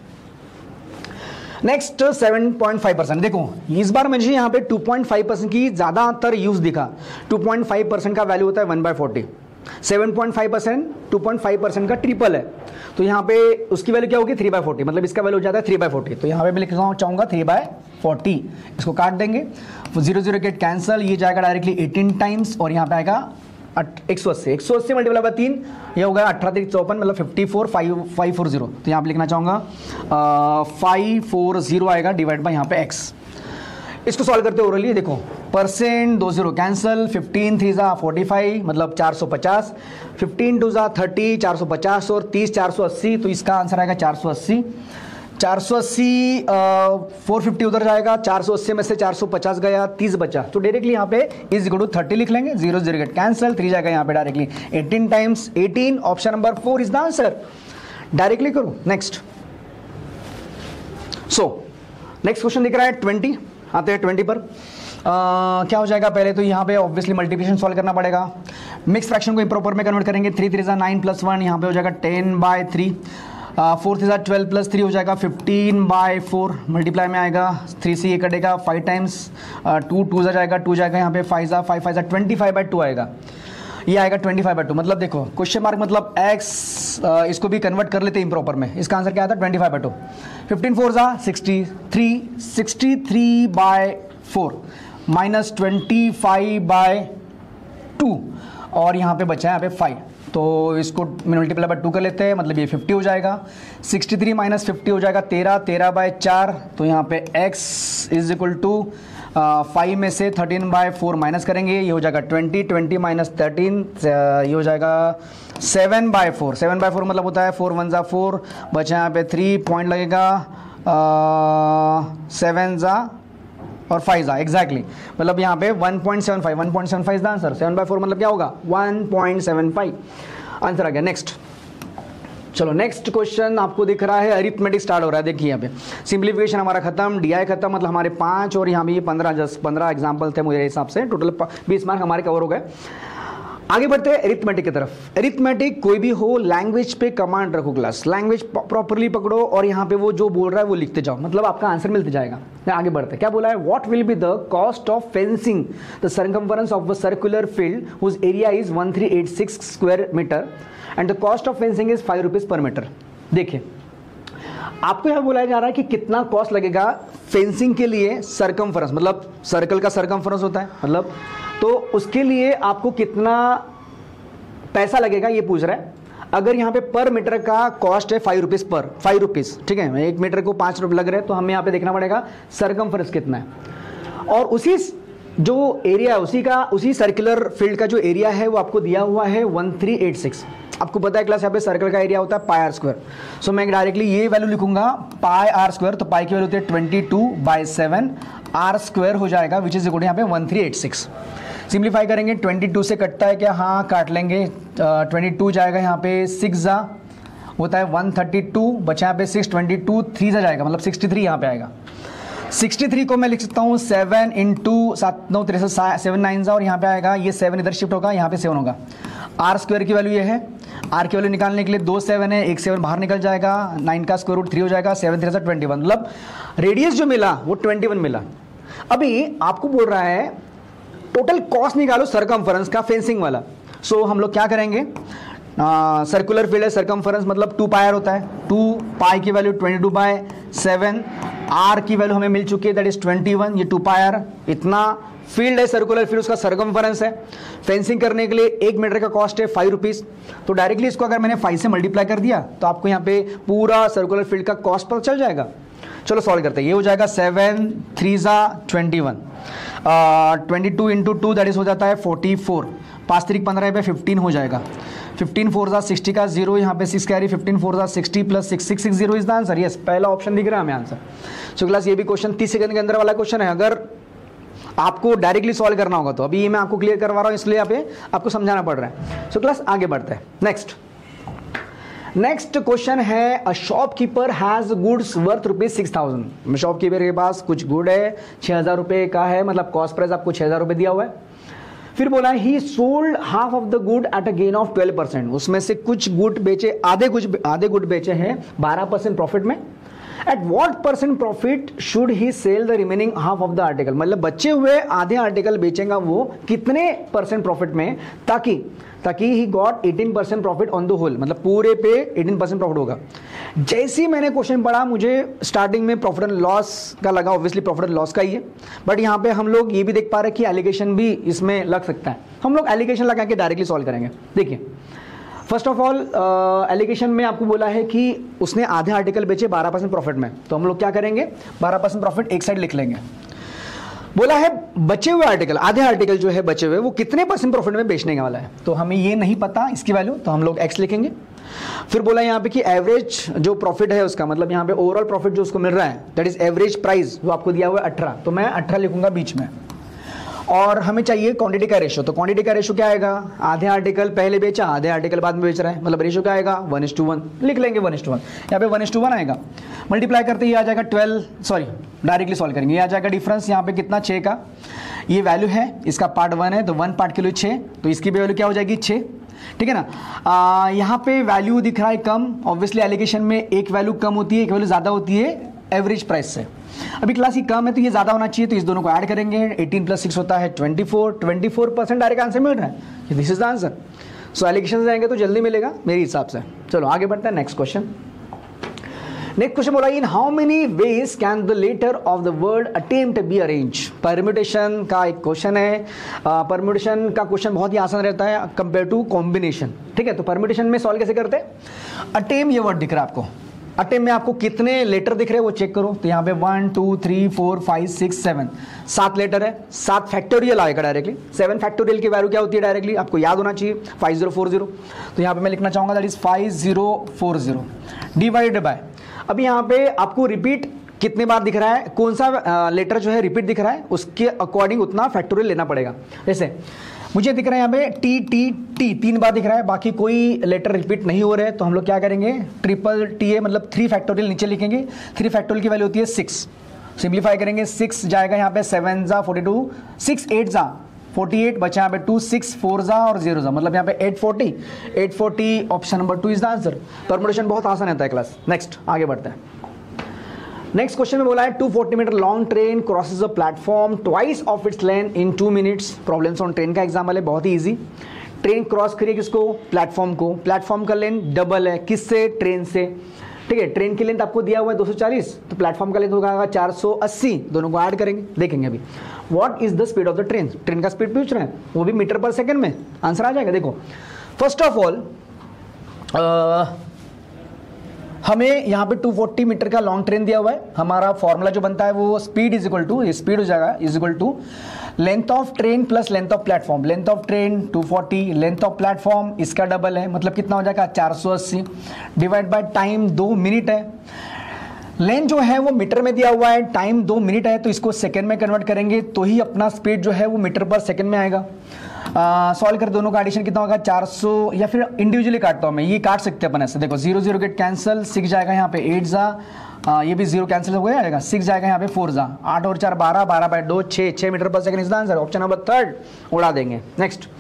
next seven point five percent, देखो इस बार मुझे यहाँ पे टू पॉइंट फाइव परसेंट की ज़्यादातर यूज दिखा, टू पॉइंट फाइव परसेंट का वैल्यू होता है one by forty, seven point five percent two point five percent का ट्रिपल है, तो यहाँ पे उसकी वैल्यू क्या होगी, थ्री बाय फोर्टी, मतलब इसका वैल्यू हो जाता है थ्री बाय फोर्टी, तो यहाँ पे मैं लिखना चाहूँगा थ्री बाय फोर्टी, इसको काट देंगे, जीरो जीरो गेट कैंसल, ये जाएगा डायरेक्टली एटीन टाइम्स, और यहाँ पे आएगा एक सौ अस्सी, एक सौ अस्सी मल्टीप्लाई बाय तीन, ये होगा अठारह चौपन, मतलब fifty four five five four zero, तो यहाँ पे लिखना चाहूँगा फाइव फोर जीरो आएगा, डिवाइड बाय यहाँ पे एक्स। इसको सॉल्व करते हो ओरली, देखो परसेंट दो जीरो कैंसल, फिफ्टीन थ्री जा फोर्टी फाइव, मतलब चार सौ पचास, फिफ्टीन टू जा थर्टी, चार सौ पचास और तीस चार सौ अस्सी, तो इसका आंसर आएगा चार सौ अस्सी, चार सौ अस्सी, फोर फिफ्टी उधर जाएगा, चार सौ अस्सी में से चार सौ पचास गया, तीस बचा, तो डायरेक्टली यहाँ पे इज इक्वल टू थर्टी लिख लेंगे, zero zero get cancel, three जाएगा यहाँ पे directly eighteen times eighteen, option number four is the answer, directly करो। नेक्स्ट सो नेक्स्ट क्वेश्चन दिख रहा है ट्वेंटी, आते हैं ट्वेंटी पर। Uh, क्या हो जाएगा, पहले तो यहाँ पे ऑब्वियसली मल्टीप्लिकेशन सॉल्व करना पड़ेगा, मिक्स फ्रैक्शन को इम्प्रॉपर में कन्वर्ट करेंगे, थ्री थ्री जा नाइन प्लस वन, यहाँ पे हो जाएगा ten by three, four three जा ट्वेल्व प्लस थ्री हो जाएगा फिफ्टीन बाय फोर, मल्टीप्लाई में आएगा, थ्री से ये कटेगा, फाइव टाइम्स टू, टू जा जाएगा, टू जाएगा यहाँ पे, फाइव जा फाइव फाइव जा ट्वेंटी फाइव बाय टू आएगा, ये आएगा ट्वेंटी फाइव बाय टू, मतलब देखो क्वेश्चन मार्क मतलब x, इसको भी कन्वर्ट कर लेते हैं इम्प्रॉपर में, इसका आंसर क्या आता है twenty five by two, fifteen four जा sixty three, sixty three by four minus twenty five by two, और यहाँ पे बचा है यहाँ पे फाइव, तो इसको मल्टीप्लाई बाय टू कर लेते हैं, मतलब ये फिफ्टी हो जाएगा, सिक्सटी थ्री माइनस फिफ्टी हो जाएगा तेरह, तेरह बाय चार, तो यहाँ पे x is equal to five में से थर्टीन बाय फोर माइनस करेंगे, ये हो जाएगा ट्वेंटी, ट्वेंटी माइनस थर्टीन, ये हो जाएगा seven by four, seven by four मतलब होता है फोर वन जा फोर, बचा यहाँ पे थ्री, पॉइंट लगेगा सेवन जा और फाइव जा एग्जैक्टली, मतलब यहाँ पे one point seven five, one point seven five is the answer. Seven by four मतलब क्या होगा, one point seven five answer आ गया। नेक्स्ट, चलो नेक्स्ट क्वेश्चन आपको दिख रहा है, अरिथमेटिक स्टार्ट हो रहा है। देखिए यहाँ पे सिंप्लीफिकेशन हमारा खत्म, डीआई खत्म, मतलब हमारे पाँच और यहाँ पे ये पंद्रह जस्ट पंद्रह एग्जाम्पल थे मुझे हिसाब से, टोटल बीस मार्क हमारे कवर हो गए। आगे बढ़ते हैं अरिथमेटिक की तरफ। अरिथमेटिक कोई भी हो, लैंग्वेज पे कमांड रखो क्लास, लैंग्वेज प्रॉपरली पकड़ो और यहाँ पे वो जो बोल रहा है वो लिखते जाओ, मतलब आपका आंसर मिलते जाएगा। आगे बढ़ते हैं, क्या बोला है, what will be the cost of fencing the circumference of a circular field whose area is one three eight six square metre and the cost of fencing is five rupees per metre. देखिए आपको यह बोला जा रहा है कि कितना cost लगेगा फेंसिंग के लिए, सर्कमफरेंस मतलब सर्कल का सर्कमफरेंस होता है, मतलब तो उसके लिए आपको कितना पैसा लगेगा ये पूछ रहा है। अगर यहाँ पे पर मीटर का कॉस्ट है five rupees per five rupees ठीक है, एक मीटर को पाँच रुपये लग रहे हैं, तो हमें यहाँ पे देखना पड़ेगा सर्कमफरेंस कितना है, और उसी जो एरिया है उसी का उसी सर्कुलर फील्ड का जो एरिया है वो आपको दिया हुआ है वन थ्री एट सिक्स। आपको पता है क्लास यहाँ पे सर्कल का एरिया होता है पाई आर स्क्वायर, सो मैं डायरेक्टली ये वैल्यू लिखूंगा पाई आर स्क्वायर, तो पाई की वैल्यू होती है twenty two by seven, r square हो जाएगा विच इज इक्वल यहाँ पे one three eight six. Simplify करेंगे, ट्वेंटी टू से कटता है क्या, हाँ काट लेंगे, ट्वेंटी टू जाएगा यहाँ पे, सिक्स जा होता है वन थर्टी टू, बचा यहाँ पे सिक्स, ट्वेंटी टू थ्री जा जाएगा मतलब सिक्सटी थ्री यहाँ पे आएगा। सिक्सटी थ्री को मैं लिख सकता हूँ सेवन इंटू सात नौ तिरसठ, सेवन नाइन जा और यहाँ पे आएगा, ये सेवन इधर शिफ्ट होगा, यहाँ पे सेवन होगा। आर स्क्वायर की वैल्यू ये है, आर की वैल्यू निकालने के लिए दो सेवन है, एक सेवन बाहर निकल जाएगा, नाइन का स्क्वायर रूट थ्री हो जाएगा, सेवन थ्री से ट्वेंटी वन, मतलब रेडियस जो मिला वो ट्वेंटी वन मिला। अभी आपको बोल रहा है टोटल कॉस्ट निकालो सर्कमफरेंस का फेंसिंग वाला। सो so, हम लोग क्या करेंगे, सर्कुलर फील्ड है, सर्कमफरेंस मतलब टू पाई आर होता है, टू पाई की value twenty two by seven, r की वैल्यू हमें मिल चुकी है दैट इज ट्वेंटी वन, ये टू पाई आर, इतना फील्ड है सर्कुलर फील्ड, उसका सर्कमफरेंस है। फेंसिंग करने के लिए एक मीटर का कॉस्ट है फाइव रुपीज, तो डायरेक्टली इसको अगर मैंने फाइव से मल्टीप्लाई कर दिया तो आपको यहाँ पे पूरा सर्कुलर फील्ड का कॉस्ट पता चल जाएगा। चलो सॉल्व करते हैं, ये हो जाएगा सेवन थ्री जा twenty one, twenty two into two that is हो जाता है फोर्टी फोर, पाँच तरीक पंद्रह पे फिफ्टीन हो जाएगा, फिफ्टीन फोर जा सिक्सटी का जीरो, यहाँ पे सिक्स कैरी, फिफ्टीन फोर जा sixty plus six six six zero is the answer. Yes, पहला ऑप्शन दिख रहा है हमें आंसर। सो क्लास ये भी क्वेश्चन तीस सेकंड के अंदर वाला क्वेश्चन है, अगर आपको डायरेक्टली सॉल्व करना होगा तो अभी ये मैं आपको क्लियर करवा रहा हूँ, इसलिए यहाँ पे आपको समझाना पड़ रहा है। सो क्लास आगे बढ़ते हैं, नेक्स्ट नेक्स्ट क्वेश्चन है, a shopkeeper has goods worth rupees six thousand. Shopkeeper के पास कुछ गुड है, छह हजार रुपए का है, मतलब कॉस्ट प्राइस आपको छह हजार रुपए दिया हुआ है। फिर बोला है he sold half of the good at a gain of twelve percent, उसमें से कुछ गुड बेचे, आधे कुछ आधे गुड बेचे हैं बारह परसेंट प्रॉफिट में। At what percent profit should he sell the remaining half of the article, मतलब बचे हुए आधे आर्टिकल बेचेगा वो कितने परसेंट प्रॉफिट में, ताकि ताकि he got eighteen percent profit on the whole, मतलब पूरे पे एटीन परसेंट प्रॉफिट होगा। जैसे ही मैंने क्वेश्चन पढ़ा मुझे स्टार्टिंग में प्रॉफिट एंड लॉस का लगा, ऑब्वियसली प्रॉफिट एंड लॉस का ही है, बट यहाँ पे हम लोग ये भी देख पा रहे हैं कि एलिगेशन भी इसमें लग सकता है। हम लोग एलिगेशन लगा के डायरेक्टली सॉल्व करेंगे। देखिए फर्स्ट ऑफ ऑल एलिगेशन में आपको बोला है कि उसने आधे आर्टिकल बेचे बारह परसेंट प्रॉफिट में, तो हम लोग क्या करेंगे, बारह परसेंट प्रॉफिट एक साइड लिख लेंगे। बोला है बचे हुए आर्टिकल, आधे आर्टिकल जो है बचे हुए वो कितने परसेंट प्रॉफिट में बेचने वाला है, तो हमें ये नहीं पता इसकी वैल्यू, तो हम लोग एक्स लिखेंगे। फिर बोला यहाँ पे कि एवरेज जो प्रॉफिट है उसका, मतलब यहाँ पे ओवरऑल प्रॉफिट जो उसको मिल रहा है दैट इज एवरेज प्राइस, वो आपको दिया हुआ है अठारह, तो मैं अठारह लिखूंगा बीच में। और हमें चाहिए क्वांटिटी का रेशो, तो क्वांटिटी का रेशो क्या आएगा, आधे आर्टिकल पहले बेचा, आधे आर्टिकल बाद में बेच रहा है, मतलब रेशो क्या आएगा, वन इज टू वन, लिख लेंगे वन इज टू वन, यहाँ पे वन इज टू वन आएगा। मल्टीप्लाई करते ही आ जाएगा ट्वेल्व, सॉरी डायरेक्टली सॉल्व करेंगे, ये आ जाएगा डिफरेंस यहाँ पे कितना, छः का, ये वैल्यू है, इसका पार्ट वन है, तो वन पार्ट के लिए छः, तो इसकी भी वैल्यू क्या हो जाएगी, छः, ठीक है ना। आ, यहाँ पे वैल्यू दिख रहा है कम, ऑब्वियसली एलिगेशन में एक वैल्यू कम होती है, एक वैल्यू ज़्यादा होती है एवरेज प्राइस से। अभी क्लास ही कम है तो ये ज़्यादा होना चाहिए, तो इस दोनों को ऐड करेंगे, एटीन प्लस सिक्स होता है twenty four, twenty four percent direct answer मिल रहा है, this is the answer. So alligation जाएंगे तो जल्दी मिलेगा मेरे हिसाब से। चलो आगे बढ़ते हैं, नेक्स्ट क्वेश्चन। नेक्स्ट क्वेश्चन बोला, in how many ways can the letter of the word attempt be arrange. Permutation का एक क्वेश्चन है, परम्यूटेशन का क्वेश्चन बहुत ही आसान रहता है कंपेयर टू कॉम्बिनेशन, ठीक है। तो परम्यूटेशन में सॉल्व कैसे करते हैं, अटेम ये वर्ड दिख रहा है आपको, अटेम में आपको कितने लेटर दिख रहे हैं वो चेक करो, तो यहाँ पे one two three four five six seven, सात लेटर है, सात फैक्टोरियल आएगा डायरेक्टली, सेवन फैक्टोरियल की वैल्यू क्या होती है डायरेक्टली आपको याद होना चाहिए, फाइव जीरो फोर जीरो, तो यहाँ पे मैं लिखना चाहूँगा that is five zero four zero divided by अभी यहाँ पे आपको रिपीट कितने बार दिख रहा है, कौन सा लेटर जो है रिपीट दिख रहा है, उसके अकॉर्डिंग उतना फैक्टोरियल लेना पड़ेगा। जैसे मुझे दिख रहा है यहाँ पे टी टी टी तीन बार दिख रहा है, बाकी कोई लेटर रिपीट नहीं हो रहे हैं, तो हम लोग क्या करेंगे, ट्रिपल टी ए मतलब थ्री फैक्टोरियल नीचे लिखेंगे। थ्री फैक्टोरियल की वैल्यू होती है सिक्स, सिंप्लीफाई करेंगे, सिक्स जाएगा यहाँ पे, सेवन जा फोर्टी टू, सिक्स एट जा फोर्टी एट, बचा यहाँ पे टू, सिक्स फोर जा और जीरो जा, मतलब यहाँ पे eight forty, eight forty option number two is the answer. Permutation बहुत आसान रहता है क्लास। नेक्स्ट आगे बढ़ते हैं। नेक्स्ट क्वेश्चन में बोला है two forty metre long train crosses a platform twice of its length in two minutes. Problems on train का एग्जाम्पल है, बहुत ही इजी। ट्रेन क्रॉस करिए किसको, प्लेटफॉर्म को, प्लेटफॉर्म का लेंथ डबल है, किससे, ट्रेन से, ठीक है। ट्रेन की लेंथ आपको दिया हुआ है दो सौ चालीस, तो प्लेटफॉर्म का लेंथ होगा चार सौ अस्सी, दोनों को ऐड करेंगे, देखेंगे अभी। What is the speed of the train, train का स्पीड पूछ रहे हैं, वो भी मीटर पर सेकंड में, आंसर आ जाएगा। देखो फर्स्ट ऑफ ऑल हमें यहाँ पे टू फोर्टी मीटर का लॉन्ग ट्रेन दिया हुआ है, हमारा फॉर्मूला जो बनता है वो speed is equal to, speed हो जाएगा is equal to length of train plus length of platform. Length of train two forty, length of platform इसका डबल है, मतलब कितना हो जाएगा चार सौ अस्सी, डिवाइड बाय टाइम दो मिनट है। लेंथ जो है वो मीटर में दिया हुआ है, टाइम दो मिनट है, तो इसको सेकंड में कन्वर्ट करेंगे तो ही अपना स्पीड जो है वो मीटर पर सेकंड में आएगा। सॉल्व कर, दोनों का एडिशन कितना होगा चार सौ, या फिर इंडिविजुअली काटता हूँ मैं, ये काट सकते हैं अपन ऐसे। देखो zero zero get cancel, six जाएगा यहाँ पे एट जा, आ, ये भी जीरो कैंसिल हो गया जाएगा, सिक्स जाएगा यहाँ पे फोर जा, आठ और चार बारह, बारह बाय दो छः, छः metre per second is the answer. Option number third उड़ा देंगे। Next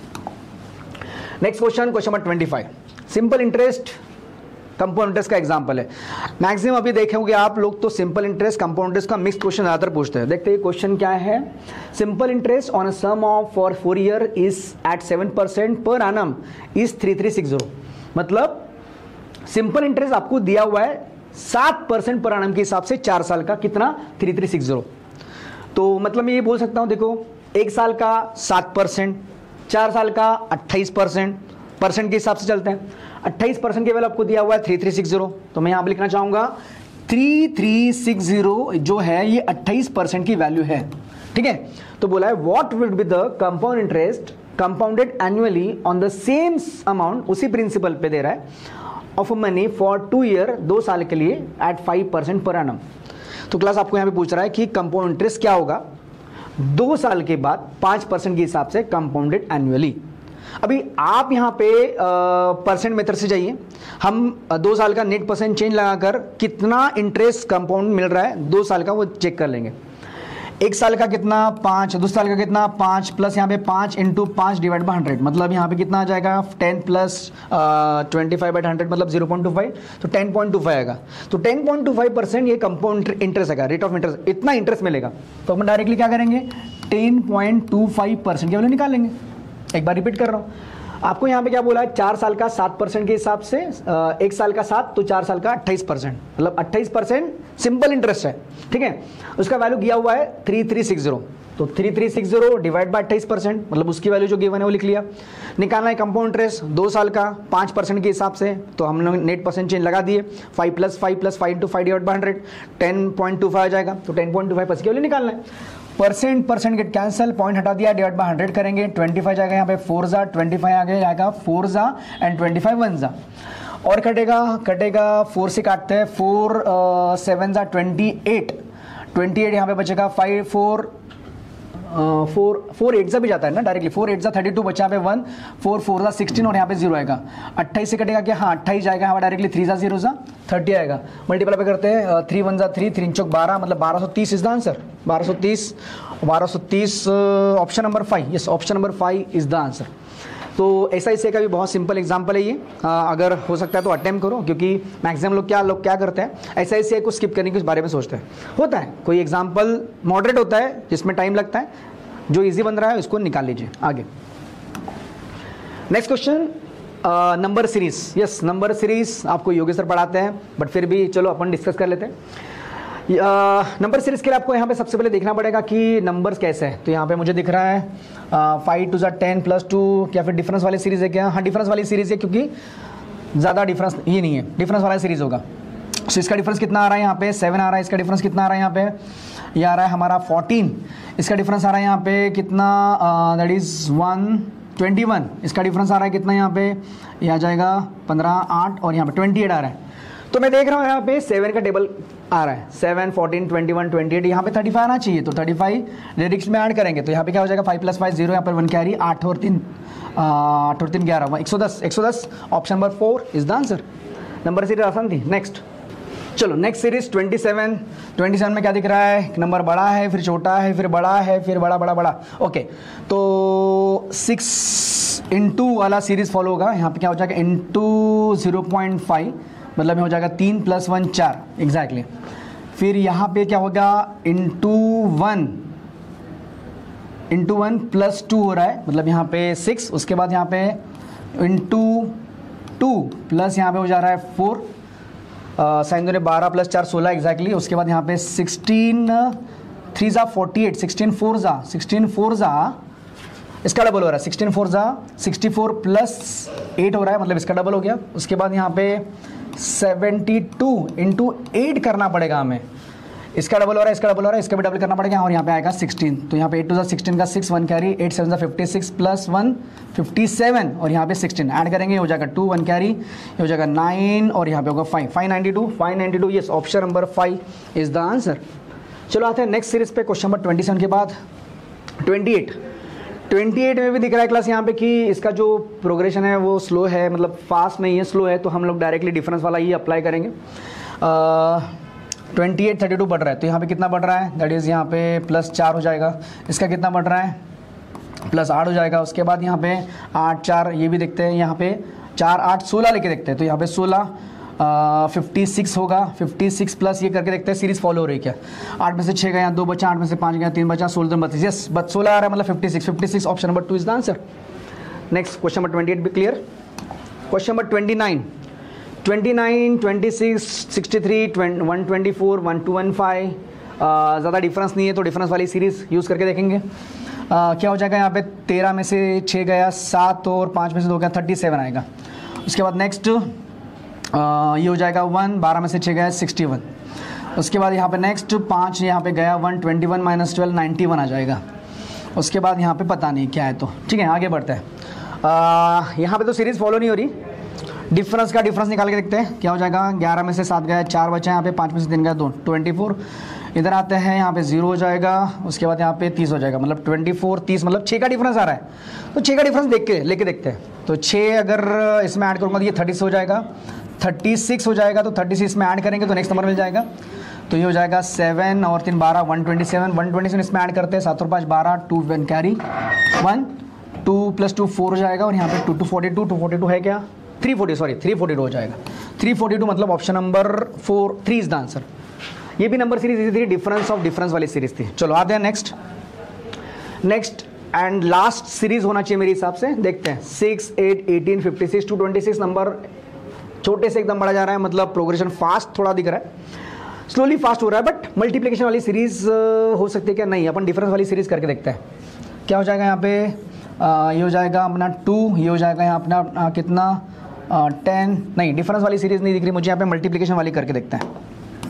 next question, question number twenty five, simple interest compound interest का एग्जांपल है। मैक्सिमम अभी देखेंगे आप लोग तो सिंपल इंटरेस्ट कंपाउंड इंटरेस्ट का मिक्स क्वेश्चन ज्यादातर पूछते हैं। देखते हैं क्वेश्चन क्या है। Simple interest on a sum of for four year is at seven percent per annum is three three six zero. मतलब सिंपल इंटरेस्ट आपको दिया हुआ है सात परसेंट पर एनम के हिसाब से, चार साल का कितना, थ्री थ्री सिक्स जीरो। तो मतलब मैं ये बोल सकता हूं, देखो एक साल का सात परसेंट, चार साल का अट्ठाईस परसेंट, परसेंट के हिसाब से चलते हैं। अट्ठाईस परसेंट के वैल्यू आपको दिया हुआ है थ्री थ्री सिक्स जीरो, तो मैं यहां पर लिखना चाहूंगा थ्री थ्री सिक्स जीरो जो है ये अट्ठाईस परसेंट की वैल्यू है, ठीक है। तो बोला है what will be the compound interest compounded annually on the same amount, उसी प्रिंसिपल पे दे रहा है, of money for two year, दो साल के लिए, at five percent per annum. तो क्लास आपको यहां पे पूछ रहा है कि कंपाउंड इंटरेस्ट क्या होगा दो साल के बाद पांच परसेंट के हिसाब से कंपाउंडेड एनुअली। अभी आप यहां पे परसेंट मेथड से जाइए, हम दो साल का नेट परसेंट चेंज लगाकर कितना इंटरेस्ट कंपाउंड मिल रहा है दो साल का वो चेक कर लेंगे। एक साल का कितना, पाँच, दो साल का कितना, पाँच, प्लस यहाँ पे पाँच इंटू पाँच डिवाइड बाई हंड्रेड, मतलब यहाँ पे कितना आ जाएगा ten plus twenty five by hundred, मतलब जीरो पॉइंट टू फाइव, तो टेन पॉइंट टू फाइव आएगा। तो ten point two five percent ये कंपाउंड इंटरेस्ट आएगा, रेट ऑफ इंटरेस्ट, इतना इंटरेस्ट मिलेगा। तो हम डायरेक्टली क्या करेंगे, ten point two five percent के वैल्यू निकालेंगे। एक बार रिपीट कर रहा हूँ, आपको यहाँ पे क्या बोला है, चार साल का सात परसेंट के हिसाब से, एक साल का सात, तो चार साल का अट्ठाईस परसेंट, मतलब अट्ठाईस परसेंट सिंपल इंटरेस्ट है, ठीक है। उसका वैल्यू दिया हुआ है थ्री थ्री सिक्स जीरो, तो three three six zero divide by अट्ठाईस परसेंट, मतलब उसकी वैल्यू जो गिवन है वो लिख लिया। निकालना है कंपाउंड इंटरेस्ट दो साल का पाँच परसेंट के हिसाब से, तो हम लोग नेट परसेंट चेंज लगा दिए, five plus five plus five into five divide by hundred, ten point two five आ जाएगा। तो ten point two five percent की वैल्यू निकालना है। Percent percent get cancel, point हटा दिया, डिवाइड बाय हंड्रेड करेंगे, ट्वेंटी फाइव जाएगा यहाँ पे फोर जा, ट्वेंटी फाइव आगे जाएगा फोर जा एंड ट्वेंटी फाइव वन जा, और कटेगा कटेगा फोर से काटते हैं, फोर सेवन जा ट्वेंटी एट, ट्वेंटी एट यहाँ पे बचेगा five, four four four eight जा भी जाता है ना डायरेक्टली, फोर एट जा थर्टी टू, बचा पे वन, फोर फोर जा सिक्सटीन, और यहाँ पे जीरो आएगा। अट्ठाईस से कटेगा क्या, हाँ अट्ठाईस जाएगा यहाँ डायरेक्टली, थ्री जा जीरो जा थर्टी आएगा, मल्टीप्लाई पे करते हैं, थ्री वन जा थ्री, थ्री चौक बारह, मतलब बारह सौ तीस इज द आंसर। बारह सौ तीस, बारह सौ तीस option number five, yes option number five is the answer. तो एस आई सी का भी बहुत सिंपल एग्जांपल है ये, आ, अगर हो सकता है तो अटेम्प्ट करो, क्योंकि मैक्सिमम लोग क्या लोग क्या करते हैं, एस आई सी को स्किप करने के बारे में सोचते हैं। होता है कोई एग्जांपल मॉडरेट होता है जिसमें टाइम लगता है, जो इजी बन रहा है उसको निकाल लीजिए। आगे next question, number series. Yes number series आपको योगी सर पढ़ाते हैं, बट फिर भी चलो अपन डिस्कस कर लेते हैं। नंबर सीरीज के लिए आपको यहाँ पे सबसे पहले देखना पड़ेगा कि नंबर्स कैसे हैं। तो यहाँ पे मुझे दिख रहा है फाइव टू ज़ा टेन प्लस टू, क्या फिर डिफरेंस वाली सीरीज है क्या, हाँ डिफरेंस वाली सीरीज है, क्योंकि ज़्यादा डिफरेंस ये नहीं है, डिफरेंस वाला सीरीज होगा। तो इसका डिफरेंस कितना आ रहा है यहाँ पे, सेवन आ रहा है, इसका डिफरेंस कितना आ रहा है यहाँ पे, ये आ रहा है हमारा फोर्टीन, इसका डिफरेंस आ रहा है यहाँ पे कितना, that is one twenty one, इसका डिफरेंस आ रहा है कितना यहाँ पे, ये आ जाएगा पंद्रह, आठ, और यहाँ पे ट्वेंटी एट आ रहा है। तो मैं देख रहा हूँ यहाँ पे सेवन का टेबल आ रहा है, seven, fourteen, twenty one, twenty eight, यहाँ पे थर्टी फाइव आना चाहिए, तो थर्टी फाइव डायरेक्ट में ऐड करेंगे तो यहाँ पे क्या हो जाएगा, फाइव प्लस फाइव जीरो, यहाँ पर वन कैरी, आठ और तीन आठ और तीन ग्यारह, एक सौ दस, एक सौ दस, option number four is the answer. Number series आसान थी। नेक्स्ट चलो next series twenty seven, twenty seven में क्या दिख रहा है, नंबर बड़ा है, फिर छोटा है, फिर बड़ा है, फिर बड़ा बड़ा बड़ा। ओके, तो सिक्स इंटू वाला सीरीज फॉलो होगा। यहाँ पे क्या हो जाएगा, इंटू जीरो पॉइंट फाइव, मतलब में हो जाएगा तीन प्लस वन चार एग्जैक्टली। फिर यहाँ पे क्या होगा, into one, into one plus two हो रहा है, मतलब यहाँ पे सिक्स। उसके बाद यहाँ पे इंटू टू प्लस यहाँ पे हो जा रहा है फोर, साइन दो ने बारह प्लस चार सोलह एग्जैक्टली। उसके बाद यहाँ पे सिक्सटीन थ्री ज़ा फोर्टी एट, सिक्सटीन फोर ज़ा सिक्सटीन फोर ज़ा इसका डबल हो रहा है, सिक्सटीन फोर ज़ा सिक्सटी फोर प्लस एट हो रहा है, मतलब इसका डबल हो गया। उसके बाद यहाँ पे सेवेंटी टू इंटू एट करना पड़ेगा हमें, इसका डबल हो रहा है, इसका डबल हो रहा है, इसका भी डबल करना पड़ेगा, और यहाँ पे आएगा सिक्सटीन। तो यहाँ पे एट टू ज़ा सिक्सटीन का six, one carry, eight seven ज़ा fifty six plus one fifty seven, और यहाँ पे सिक्सटीन ऐड करेंगे, हो जाएगा टू, वन कैरी, ये हो जाएगा नाइन, और यहाँ पे होगा five, five ninety two, five ninety two, yes option number five is the answer. चलो आते हैं नेक्स्ट सीरीज पे, क्वेश्चन नंबर ट्वेंटी सेवन के बाद ट्वेंटी एट। ट्वेंटी एट में भी दिख रहा है क्लास यहाँ पे कि इसका जो प्रोग्रेशन है वो स्लो है, मतलब फास्ट नहीं है, स्लो है, तो हम लोग डायरेक्टली डिफरेंस वाला ही अप्लाई करेंगे। ट्वेंटी एट थर्टी टू बढ़ रहा है, तो यहाँ पे कितना बढ़ रहा है, दैट इज़ यहाँ पे प्लस चार हो जाएगा। इसका कितना बढ़ रहा है, प्लस आठ हो जाएगा। उसके बाद यहाँ पे आठ चार, ये भी देखते हैं, यहाँ पे चार आठ सोलह लेके देखते हैं, तो यहाँ पे सोलह फिफ्टी सिक्स होगा, फिफ्टी सिक्स प्लस ये करके देखते हैं सीरीज फॉलो हो रही है क्या। आठ में से छः गया, दो बचा, आठ में से पाँच गया, तीन बचा, सोलह दो बत्तीस, यस बट सोलह आ रहा है, मतलब fifty six, fifty six option number two is the answer. Next question number twenty eight भी clear. Question number twenty nine, twenty nine, twenty six, sixty three, one twenty four, one two one five, ज़्यादा difference नहीं है तो difference वाली series use करके देखेंगे। uh, क्या हो जाएगा, यहाँ पे तेरह में से छः गया, सात और पाँच में से दो गया, थर्टी सेवन आएगा। उसके बाद नेक्स्ट uh, ये हो जाएगा वन, बारह में से छः गया, सिक्सटी वन। उसके बाद यहाँ पे नेक्स्ट पाँच यहाँ पे गया, one twenty one minus twelve, ninety one आ जाएगा। उसके बाद यहाँ पे पता नहीं क्या है, तो ठीक है आगे बढ़ते हैं। uh, यहाँ पे तो सीरीज़ फॉलो नहीं हो रही, डिफरेंस का डिफरेंस निकाल के देखते हैं क्या हो जाएगा। ग्यारह में से सात गया, चार बचा यहाँ पे, पाँच में से तीन गया, दो, ट्वेंटी फोर। इधर आते हैं, यहाँ पे जीरो हो जाएगा, उसके बाद यहाँ पे तीस हो जाएगा, मतलब ट्वेंटी फोर तीस, मतलब छः का डिफरेंस आ रहा है, तो छः का डिफरेंस देख के लेके देखते हैं। तो छः अगर इसमें ऐड करूँगा तो ये थर्टी हो जाएगा, थर्टी सिक्स हो जाएगा, तो थर्टी सिक्स में ऐड करेंगे तो नेक्स्ट नंबर मिल जाएगा, तो ये हो जाएगा सेवन और तीन बारह, one twenty seven, one twenty seven इसमें ऐड करते हैं, सात और पाँच बारह, two one carry, one two plus two four हो जाएगा, और यहाँ पे two two forty two, two forty two है क्या, three forty, sorry three forty two हो जाएगा, थ्री फोर्टी टू, मतलब option number four, three is the answer. ये भी नंबर सीरीज थी, डिफरेंस ऑफ डिफरेंस वाली सीरीज थी। चलो आते हैं next, next and last series होना चाहिए मेरे हिसाब से, देखते हैं। Six, eight, eighteen, fifty six two twenty six, number छोटे से एकदम बढ़ा जा रहा है, मतलब प्रोग्रेशन फास्ट थोड़ा दिख रहा है, स्लोली फास्ट हो रहा है, बट मल्टीप्लिकेशन वाली सीरीज हो सकती है क्या, नहीं, अपन डिफरेंस वाली सीरीज करके देखते हैं क्या हो जाएगा। यहाँ पे आ, ये हो जाएगा अपना टू, ये हो जाएगा यहाँ अपना आ, कितना टेन, uh, नहीं डिफरेंस वाली सीरीज नहीं दिख रही मुझे, यहाँ पे मल्टीप्लिकेशन वाली करके देखते हैं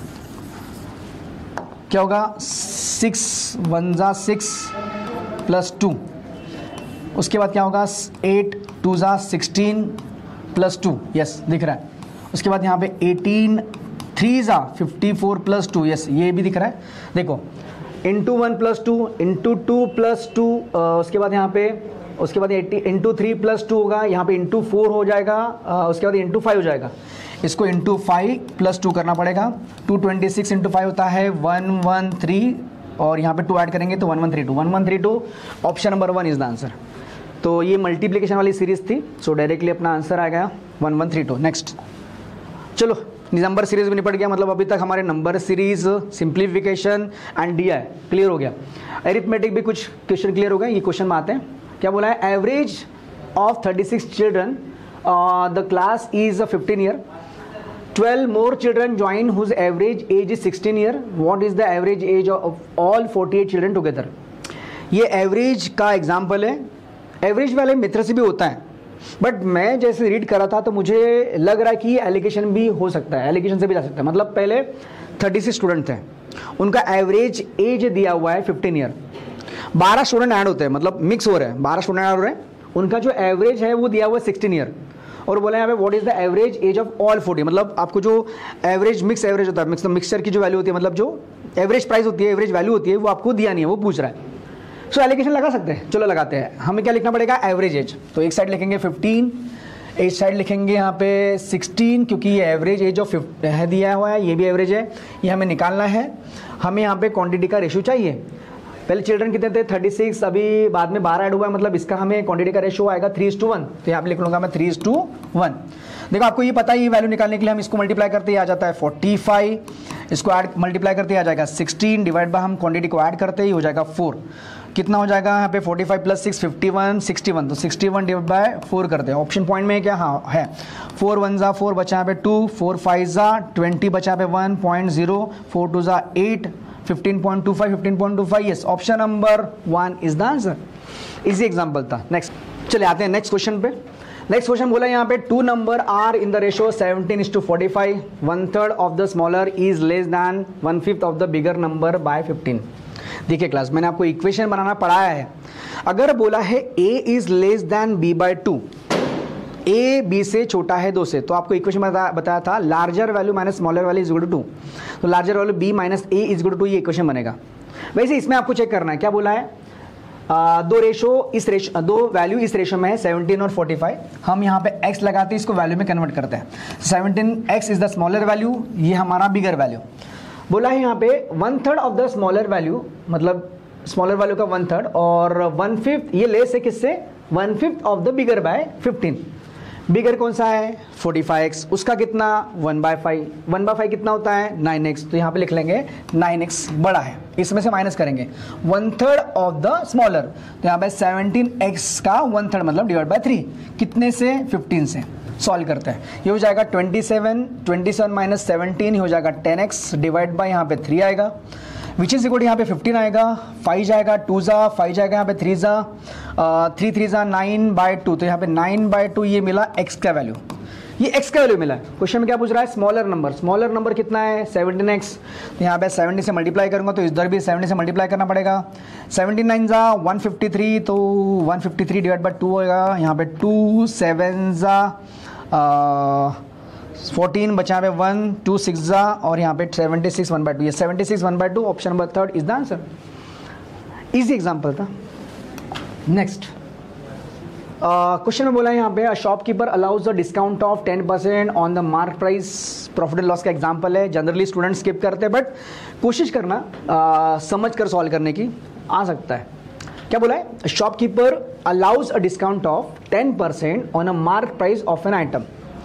क्या होगा। सिक्स वन ज़ा सिक्स प्लस टू, उसके बाद क्या होगा, एट टू ज़ा सिक्सटीन प्लस टू, यस दिख रहा है। उसके बाद यहाँ पे एटीन, थ्री ज़ा fifty four plus two, yes ये भी दिख रहा है। देखो into one plus two, into two plus two, उसके बाद यहाँ पे उसके बाद eighty into three plus two होगा, यहाँ पे इंटू फोर हो जाएगा, आ, उसके बाद इंटू फाइव हो जाएगा, इसको इंटू फाइव प्लस टू करना पड़ेगा। Two twenty six into five होता है वन वन थ्री, और यहाँ पे टू ऐड करेंगे तो one one three two, one one three two option number one is the answer. तो ये मल्टीप्लिकेशन वाली सीरीज थी, सो डायरेक्टली अपना आंसर आ गया one one three two. Next चलो नंबर सीरीज भी निपट गया, मतलब अभी तक हमारे number series, simplification and D I clear हो गया। एरिथमेटिक भी कुछ क्वेश्चन क्लियर हो गए। ये क्वेश्चन में आते हैं, क्या बोला है, average of thirty six children, the class is fifteen year, twelve more children join whose average age is sixteen year, what is the average age of all forty eight children together. ये average का example है, average वाले method से भी होता है, but मैं जैसे रीड कर रहा था तो मुझे लग रहा है कि ये एलिगेशन भी हो सकता है, एलिगेशन से भी जा सकता है। मतलब पहले थर्टी सिक्स स्टूडेंट थे, उनका एवरेज एज दिया हुआ है फिफ्टीन ईयर, बारह स्टूडेंट ऐड होते हैं, मतलब मिक्स हो रहे हैं, बारह स्टूडेंट ऐड हो रहे हैं, उनका जो एवरेज है वो दिया हुआ है सिक्सटीन ईयर, और बोला यहाँ पे what is the average age of all forty, मतलब आपको जो एवरेज मिक्स एवरेज होता है, मिक्स मिक्सचर की जो वैल्यू होती है, मतलब जो एवरेज प्राइस होती है, एवरेज वैल्यू होती है, वो आपको दिया नहीं है, वो पूछ रहा है। सो एलिगेशन लगा सकते हैं, चलो लगाते हैं। हमें क्या लिखना पड़ेगा, एवरेज एज। तो एक साइड लिखेंगे फिफ्टीन, एक साइड लिखेंगे यहाँ पे सिक्सटीन, क्योंकि ये एवरेज एज ऑफ है दिया हुआ है, ये भी एवरेज है, ये हमें निकालना है। हमें यहाँ पे क्वांटिटी का रेशियो चाहिए। पहले चिल्ड्रन कितने थे, थर्टी सिक्स, अभी बाद में बारह ऐड हुआ है, मतलब इसका हमें क्वांटिटी का रेशियो आएगा थ्री इज टू वन। तो यहाँ पे लिख लूँगा मैं थ्री इज टू वन। देखो आपको ये पता है, ये वैल्यू निकालने के लिए हम इसको मल्टीप्लाई करते ही आ जाता है फोर्टी फाइव, इसको ऐड मल्टीप्लाई करते ही आ जाएगा सिक्सटीन, डिवाइड बाय हम क्वांटिटी को ऐड करते ही हो जाएगा फोर। कितना हो जाएगा यहाँ पे forty five plus six fifty one, sixty one, तो sixty one divide by four करते हैं। ऑप्शन पॉइंट में क्या हाँ है, फोर वन जा फोर बचा यहाँ पे टू, फोर फाइव जा ट्वेंटी बचा यहाँ पे one point zero, four two जा eight, fifteen point two five, fifteen point two five, yes option number one is the answer. Easy example था। नेक्स्ट चले आते हैं नेक्स्ट क्वेश्चन पे। नेक्स्ट क्वेश्चन बोला यहाँ पे two number are in the ratio seventeen is to forty five, one third of the smaller is less than one fifth of the bigger number by fifteen. देखिए class, मैंने आपको equation बनाना पढ़ाया है। अगर बोला है a is less than b by two, A B से छोटा है दो से, तो आपको इक्वेशन बता, बताया था larger value minus smaller value is equal to two, तो larger value b minus A is equal to two, ये इक्वेशन बनेगा। वैसे इसमें आपको चेक करना है, क्या बोला है, आ, दो रेशो इस रेशो दो वैल्यू इस रेशो में है सेवनटीन और फोर्टी फाइव। हम यहाँ पे x लगाते हैं, इसको वैल्यू में कन्वर्ट करते हैं। Seventeen X is the smaller value, ये हमारा बिगर वैल्यू। बोला है यहाँ पे one third of the smaller value, मतलब स्मॉलर वैल्यू का वन थर्ड, और वन फिफ्थ ये लेस है किससे, one fifth of the bigger by fifteen. Bigger कौन सा है फोर्टी फाइव एक्स, उसका कितना one by five, one by five कितना होता है नाइन एक्स, तो यहाँ पे लिख लेंगे नाइन एक्स बड़ा है, इसमें से माइनस करेंगे one third of the smaller, तो यहाँ पे सेवनटीन एक्स का वन थर्ड मतलब डिवाइड बाय थ्री, कितने से फिफ्टीन से। सॉल्व करते हैं, ये हो जाएगा twenty seven, twenty seven minus seventeen हो जाएगा टेन एक्स डिवाइड बाय यहाँ पे थ्री आएगा, विच इज इक्वल यहाँ पे फिफ्टीन आएगा, फाइव जाएगा टू जा, फाइव जाएगा यहाँ पे थ्री जा, थ्री थ्री जा नाइन बाय टू, तो यहाँ पे नाइन बाय टू ये मिला एक्स का वैल्यू, ये एक्स का वैल्यू मिला है। क्वेश्चन में क्या पूछ रहा है, स्मॉलर नंबर, स्मॉलर नंबर कितना है सेवनटीन एक्स, तो यहाँ पे सेवेंटी से मल्टीप्लाई करूंगा तो इधर भी सेवेंटी से मल्टीप्लाई करना पड़ेगा, सेवेंटी नाइन जा वन फिफ्टी थ्री, तो one fifty three divide by two होगा, यहाँ पे टू सेवन जा फोर्टीन बचा पे वन, टू सिक्स जा, और यहाँ पे seventy six one by two, ये seventy six one by two, option number third is the answer. Easy example था। नेक्स्ट क्वेश्चन में बोला है यहाँ पे shopkeeper allows the discount of ten percent on the mark price, profit and loss का example है। Generally student skip करते हैं, बट कोशिश करना uh, समझ कर सॉल्व करने की, आ सकता है। क्या बोला है, shopkeeper allows a discount of ten percent on a mark price of an item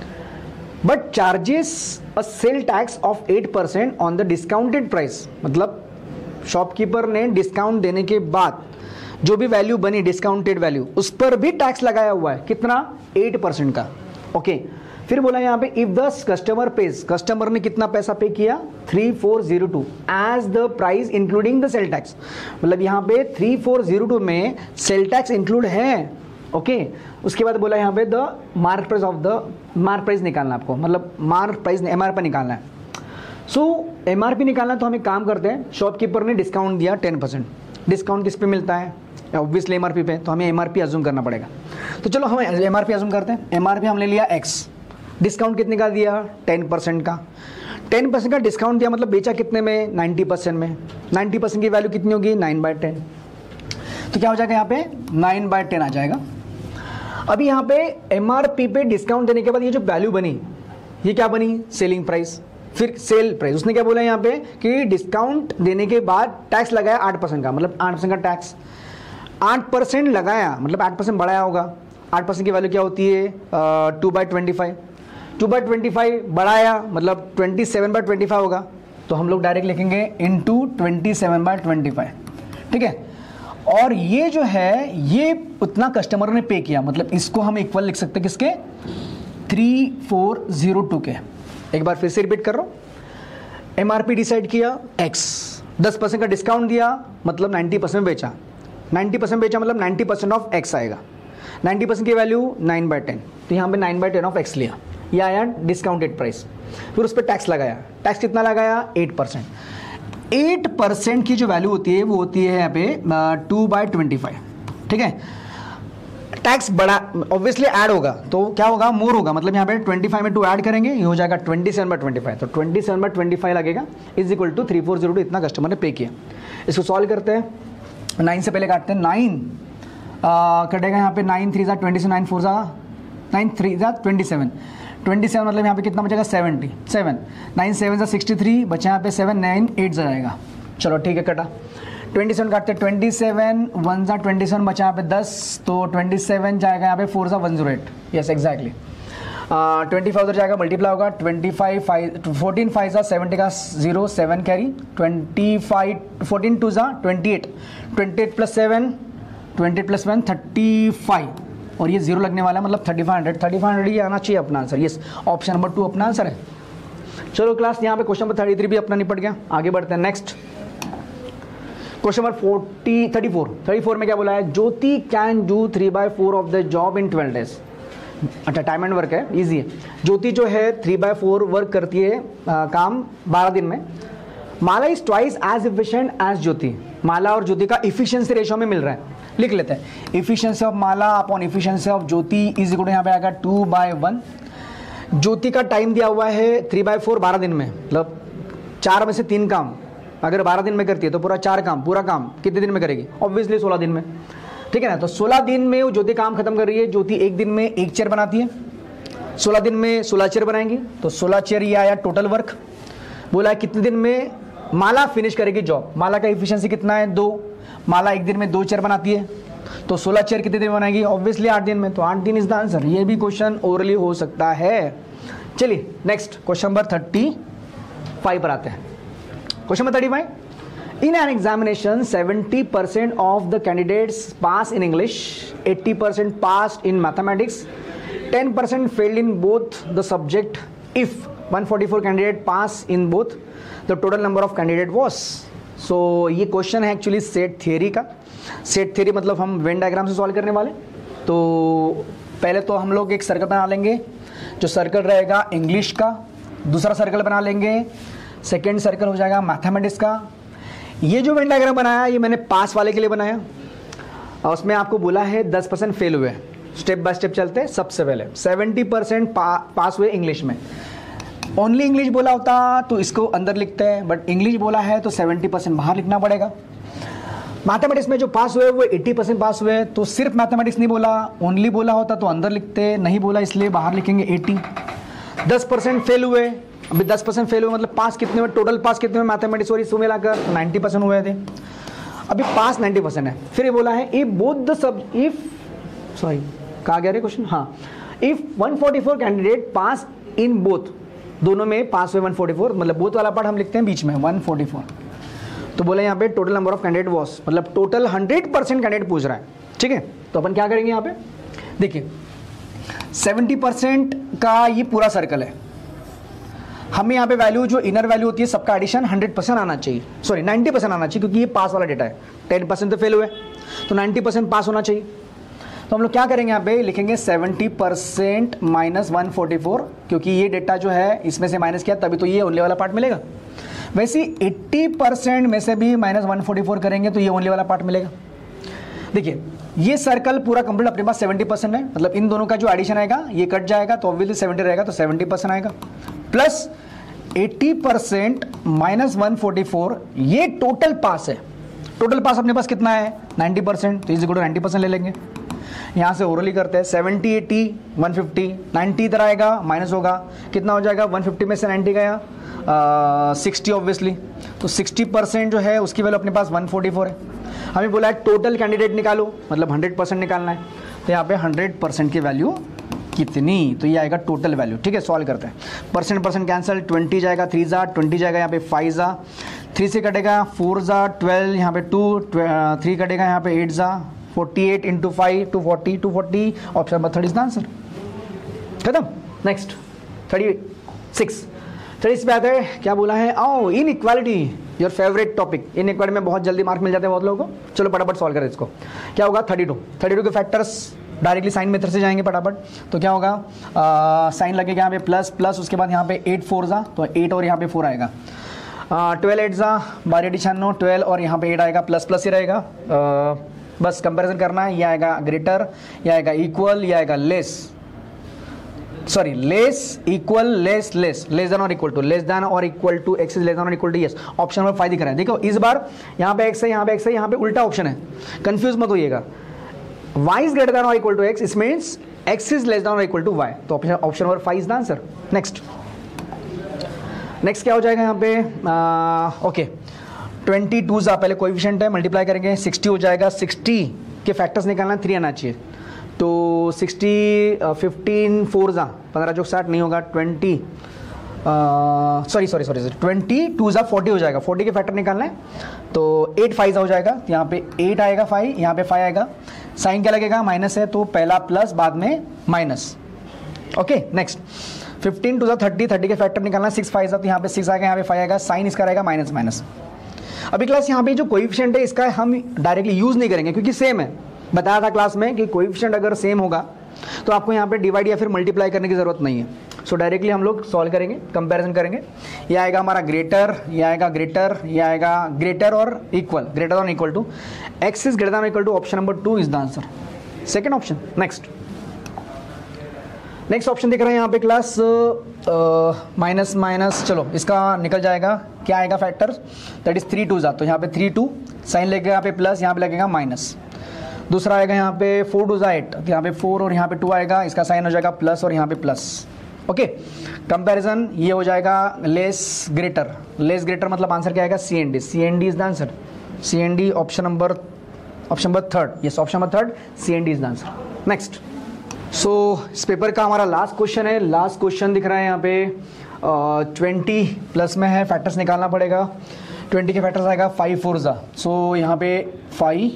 but charges a sale tax of eight percent on the discounted price. मतलब शॉपकीपर ने डिस्काउंट देने के बाद जो भी वैल्यू बनी डिस्काउंटेड वैल्यू, उस पर भी टैक्स लगाया हुआ है, कितना एट परसेंट का। Okay okay. फिर बोला यहाँ पे if the customer pays, customer ने कितना पैसा पे किया three four zero two as the price including the sale tax, मतलब यहाँ पे थ्री फोर जीरो टू में सेल टैक्स इंक्लूड है। Okay okay. उसके बाद बोला यहाँ पे the mark price of the, mark price निकालना आपको, मतलब मार्क प्राइस एमआरपी निकालना है। सो एमआरपी निकालना, तो हम एक काम करते हैं, शॉपकीपर ने डिस्काउंट दिया टेन परसेंट, डिस्काउंट किस पे मिलता है, ऑब्वियसली एमआरपी पे, तो हमें एमआरपी अज्यूम करना पड़ेगा। तो चलो हम एमआरपी अज्यूम करते हैं। एमआरपी हमने लिया एक्स, डिस्काउंट कितने का दिया टेन परसेंट का, टेन परसेंट का डिस्काउंट दिया, मतलब बेचा कितने में नाइन्टी परसेंट में, नाइन्टी परसेंट की वैल्यू कितनी होगी नाइन बाय टेन, तो क्या हो जाएगा यहाँ पे नाइन बाय टेन आ जाएगा। अभी यहाँ पे एमआरपी पे डिस्काउंट देने के बाद ये जो वैल्यू बनी, ये क्या बनी सेलिंग प्राइस, फिर सेल प्राइस। उसने क्या बोला यहाँ पे कि डिस्काउंट देने के बाद टैक्स लगाया आठ परसेंट का, मतलब आठ परसेंट का टैक्स, आठ परसेंट लगाया मतलब आठ परसेंट बढ़ाया होगा। आठ परसेंट की वैल्यू क्या होती है two by twenty five, two by twenty five बढ़ाया मतलब twenty seven by twenty five होगा, तो हम लोग डायरेक्ट लिखेंगे into twenty seven by twenty five, ठीक है। और ये जो है ये उतना कस्टमर ने पे किया, मतलब इसको हम इक्वल लिख सकते हैं किसके, थ्री फोर जीरो टू के। एक बार फिर से रिपीट कर रहा हूँ, एमआरपी डिसाइड किया एक्स, दस परसेंट का डिस्काउंट दिया मतलब नाइन्टी परसेंट बेचा, नाइन्टी परसेंट बेचा मतलब नाइन्टी परसेंट ऑफ एक्स आएगा, नाइन्टी परसेंट की वैल्यू नाइन बाई टेन, तो यहाँ पे nine by ten of x लिया, ये आया डिस्काउंटेड प्राइस, फिर उस पर टैक्स लगाया, टैक्स कितना लगाया एट परसेंट, एट परसेंट की जो वैल्यू होती है वो होती है यहाँ पे टू बाई ट्वेंटी फाइव, ठीक है। टैक्स बड़ा ऑब्वियसली ऐड होगा तो क्या होगा, मोर होगा, मतलब यहाँ पे पच्चीस में टू ऐड करेंगे, ये हो जाएगा सत्ताईस बाय पच्चीस, तो सत्ताईस बाय पच्चीस लगेगा is equal to three four zero two, इतना कस्टमर ने पे किया। इसको सॉल्व करते हैं, नाइन से पहले काटते हैं, नाइन कटेगा यहाँ पे, नाइन थ्री ज़ा ट्वेंटी से, नाइन फोर ज़ा नाइन थ्री ज़ा ट्वेंटी सेवन, ट्वेंटी सेवन मतलब यहाँ पे कितना बचेगा सेवेंटी सेवन, नाइन सेवन ज़ा सिक्सटी थ्री, बचा यहाँ पे सेवन, नाइन एट ज़ा जाएगा। चलो ठीक है, कटा ट्वेंटी सेवन काटते हैं, ट्वेंटी सेवन वन ज़ा ट्वेंटी सेवन, बचा यहाँ पे दस, तो ट्वेंटी सेवन जाएगा यहाँ पे फोर ज़ा one zero eight, yes exactly. Twenty five उधर जाएगा, मल्टीप्लाई होगा, twenty five five fourteen five ज़ा सेवेंटी का zero, seven carry, twenty five fourteen two ज़ा twenty eight, twenty eight plus seven, twenty eight plus one thirty five, और ये zero लगने वाला है, मतलब thirty five hundred, thirty five hundred ये आना चाहिए अपना answer, yes option number two अपना आंसर है। चलो क्लास, यहाँ पे क्वेश्चन नंबर थर्टी थ्री भी अपना निपट गया, आगे बढ़ते हैं next question number forty thirty four thirty four में क्या बोला है, Jyoti can do three by four of the job in twelve days. अच्छा, टाइम एंड वर्क है, इजी है। ज्योति जो है थ्री बाय फोर वर्क करती है आ, काम बारह दिन में। Mala is twice as efficient as Jyoti. Mala और ज्योति का इफिशिएंसी रेशियो में मिल रहा है, लिख लेते हैं। Efficiency of Mala upon efficiency of Jyoti is equal to यहाँ पे आएगा टू बाय वन। ज्योति का टाइम दिया हुआ है थ्री बाय फोर बारह दिन में, मतलब चार में से तीन काम अगर बारह दिन में करती है तो पूरा चार काम, पूरा काम कितने दिन में करेगी, ऑब्वियसली सोलह दिन में, ठीक है ना। तो सोलह दिन में वो ज्योति काम खत्म कर रही है। ज्योति एक दिन में एक चेयर बनाती है, सोलह दिन में सोलह चेयर बनाएंगी, तो सोलह चेयर ये आया टोटल वर्क। बोला है कितने दिन में माला फिनिश करेगी जॉब। माला का इफिशिएंसी कितना है, दो। माला एक दिन में दो चेयर बनाती है, तो सोलह चेयर कितने दिन में बनाएगी, ऑब्वियसली आठ दिन में, तो आठ दिन इज द आंसर। ये भी क्वेश्चन ओरली हो सकता है। चलिए next question number thirty five पर आते हैं। Question number thirty five, in an examination seventy percent of the candidates pass in English, eighty percent passed in mathematics, ten percent failed in both the subject. If one forty-four candidate pass in both, the total number of candidate was. So ये क्वेश्चन है actually set theory का। Set theory मतलब हम Venn diagram से solve करने वाले। तो पहले तो हम लोग एक सर्कल बना लेंगे, जो सर्कल रहेगा इंग्लिश का। दूसरा सर्कल बना लेंगे, सेकेंड सर्कल हो जाएगा मैथमेटिक्स का। ये जो वेन डायग्राम बनाया ये मैंने पास वाले के लिए बनाया, और उसमें आपको बोला है दस परसेंट फेल हुए। स्टेप बाय स्टेप चलते हैं। सबसे पहले सेवेंटी परसेंट पा, पास हुए इंग्लिश में। ओनली इंग्लिश बोला होता तो इसको अंदर लिखते हैं, बट इंग्लिश बोला है तो सेवेंटी परसेंट बाहर लिखना पड़ेगा। मैथमेटिक्स में जो पास हुए वो एट्टी परसेंट पास हुए, तो सिर्फ मैथमेटिक्स नहीं बोला, ओनली बोला होता तो अंदर लिखते, नहीं बोला इसलिए बाहर लिखेंगे एट्टी। दस परसेंट फेल हुए, अभी दस परसेंट फेल हुए मतलब पास कितने हुए, टोटल पास कितने हुए मैथमेटिक्स और इसको मिलाकर नाइन्टी परसेंट हुए थे। अभी पास नाइन्टी परसेंट है। फिर ये बोला है if both the sub if sorry कहा गया रे क्वेश्चन, हाँ, if one forty four candidate pass in both, दोनों में पास हुए वन फोर्टी फोर, मतलब बोथ वाला पार्ट हम लिखते हैं बीच में वन फोर्टी फोर। तो बोले यहाँ पे total number of candidate was, मतलब टोटल हंड्रेड परसेंट कैंडिडेट पूछ रहा है, ठीक है। तो अपन क्या करेंगे यहाँ पे, देखिए सेवेंटी परसेंट का ये पूरा सर्कल है। हमें यहाँ पे वैल्यू जो इनर वैल्यू होती है सबका एडिशन हंड्रेड परसेंट आना चाहिए, सॉरी नाइन्टी परसेंट आना चाहिए, क्योंकि ये पास वाला डेटा है। टेन परसेंट तो फेल हुए, तो नाइन्टी परसेंट पास होना चाहिए। तो हम लोग क्या करेंगे, यहाँ पे लिखेंगे seventy percent minus one forty four, क्योंकि ये डेटा जो है इसमें से माइनस किया तभी तो ये ओनली वाला पार्ट मिलेगा। वैसे एट्टी परसेंट में से भी माइनस वन फोर्टी फोर करेंगे तो ये ओनली वाला पार्ट मिलेगा। देखिए ये सर्कल पूरा कंप्लीट अपने पास सेवेंटी परसेंट है, मतलब इन दोनों का जो एडिशन आएगा ये कट जाएगा तो ऑब्वियसली सेवेंटी रहेगा, तो सेवेंटी परसेंट आएगा, plus eighty percent minus one forty four, ये टोटल पास है। टोटल पास अपने पास कितना है नाइन्टी परसेंट, तो is equal to ninety percent ले लेंगे। यहाँ से ओरली करते हैं, seventy eighty one fifty, ninety इधर आएगा माइनस होगा, कितना हो जाएगा, वन फिफ्टी में से नाइन्टी गया सिक्सटी ऑब्वियसली, तो सिक्सटी परसेंट जो है उसकी वैल्यू अपने पास वन फोर्टी फोर है। हमें बोला है टोटल कैंडिडेट निकालो, मतलब हंड्रेड परसेंट निकालना है, तो यहाँ पे हंड्रेड परसेंट की वैल्यू कितनी, तो ये आएगा टोटल वैल्यू, ठीक है। सॉल्व करते हैं, परसेंट परसेंट कैंसिल, ट्वेंटी जाएगा थ्री जा, ट्वेंटी जाएगा यहाँ पे फाइव जा, थ्री से कटेगा फोर जा, ट्वेल्व यहाँ पे टू, थ्री कटेगा यहाँ पे एट जा, forty eight into five two forty, two forty, option number third is the answer. खत्म। Next thirty six thirty six पे आते हैं, क्या बोला है, आओ inequality, your favourite topic. Inequality में बहुत जल्दी मार्क मिल जाते हैं बहुत लोगों को। चलो फटाफट सॉल्व करें इसको। क्या होगा, थर्टी टू थर्टी टू के फैक्टर्स डायरेक्टली साइन मेथड से जाएंगे फटाफट। तो क्या होगा, साइन लगेगा यहाँ पे प्लस प्लस, उसके बाद यहाँ पे एट फोर जा, तो एट और यहाँ पे फोर आएगा, ट्वेल्व एट जा, बारह एटी छियानवे, ट्वेल्व और यहाँ पे एट आएगा, प्लस प्लस ही रहेगा, बस कंपैरिजन करना है, ये आएगा ग्रेटर, ये आएगा इक्वल, ये आएगा less, sorry less equal less less less than और इक्वल टू, लेस देन और equal to, x is less than और equal to yes. Option number five दिख रहा है। देखो इस बार यहाँ पे एक्स है, यहाँ पे एक्स है, यहाँ पे उल्टा ऑप्शन है, कंफ्यूज मत होइएगा। y इज ग्रेटर देन और equal to x, it means x is less than और इक्वल टू y, तो option option number five is the answer. Next next क्या हो जाएगा यहाँ पे, ओके ट्वेंटी टू जा पहले कोएफिशिएंट है, मल्टीप्लाई करेंगे सिक्सटी हो जाएगा, सिक्सटी के फैक्टर्स निकालना, थ्री आना चाहिए, तो सिक्सटी फिफ्टीन फोर जा पंद्रह चौक साठ नहीं होगा, twenty sorry sorry sorry twenty two जा फोर्टी हो जाएगा, फोर्टी के फैक्टर निकालना है, तो एट फाइव हो जाएगा, यहाँ पे एट आएगा, फाइव यहाँ पे फाइव आएगा, साइन क्या लगेगा, माइनस है तो पहला प्लस बाद में minus. Okay next fifteen two जा थर्टी, थर्टी के फैक्टर निकालना, सिक्स फाइव जा तो यहाँ पे सिक्स आएगा, यहाँ पे फाइव आएगा, साइन इसका रहेगा माइनस माइनस। अभी क्लास यहाँ पे जो कोएफिशिएंट है इसका हम डायरेक्टली यूज नहीं करेंगे क्योंकि सेम है, बताया था क्लास में कि कोएफिशिएंट अगर सेम होगा तो आपको यहाँ पे डिवाइड या फिर मल्टीप्लाई करने की जरूरत नहीं है। सो डायरेक्टली हम लोग सॉल्व करेंगे, कंपैरिजन करेंगे। ये आएगा हमारा ग्रेटर, ये आएगा ग्रेटर, ये आएगा ग्रेटर और इक्वल, ग्रेटर और equal to, x is greater और equal to, option number two is the answer, second option. Next next option दिख रहा है यहाँ पे क्लास, माइनस माइनस, चलो इसका निकल जाएगा, क्या आएगा factor, that is three two जा, तो यहाँ पे थ्री टू, साइन लगेगा यहाँ पे प्लस, यहाँ पे लगेगा माइनस। दूसरा आएगा यहाँ पे फोर टू जा एट, तो यहाँ पे फोर और यहाँ पे टू आएगा, इसका साइन हो जाएगा प्लस और यहाँ पे प्लस। ओके कंपैरिजन ये हो जाएगा लेस ग्रेटर, लेस ग्रेटर मतलब आंसर क्या आएगा, C and D, C and D is the answer, C and D option number option number third, yes option number third, C and D is the answer. Next so इस paper का हमारा last question है, last question दिख रहा है यहाँ पे, twenty plus में है, फैक्टर्स निकालना पड़ेगा, ट्वेंटी के फैक्टर्स आएगा फाइव फोर जा, सो यहाँ पे फाइव,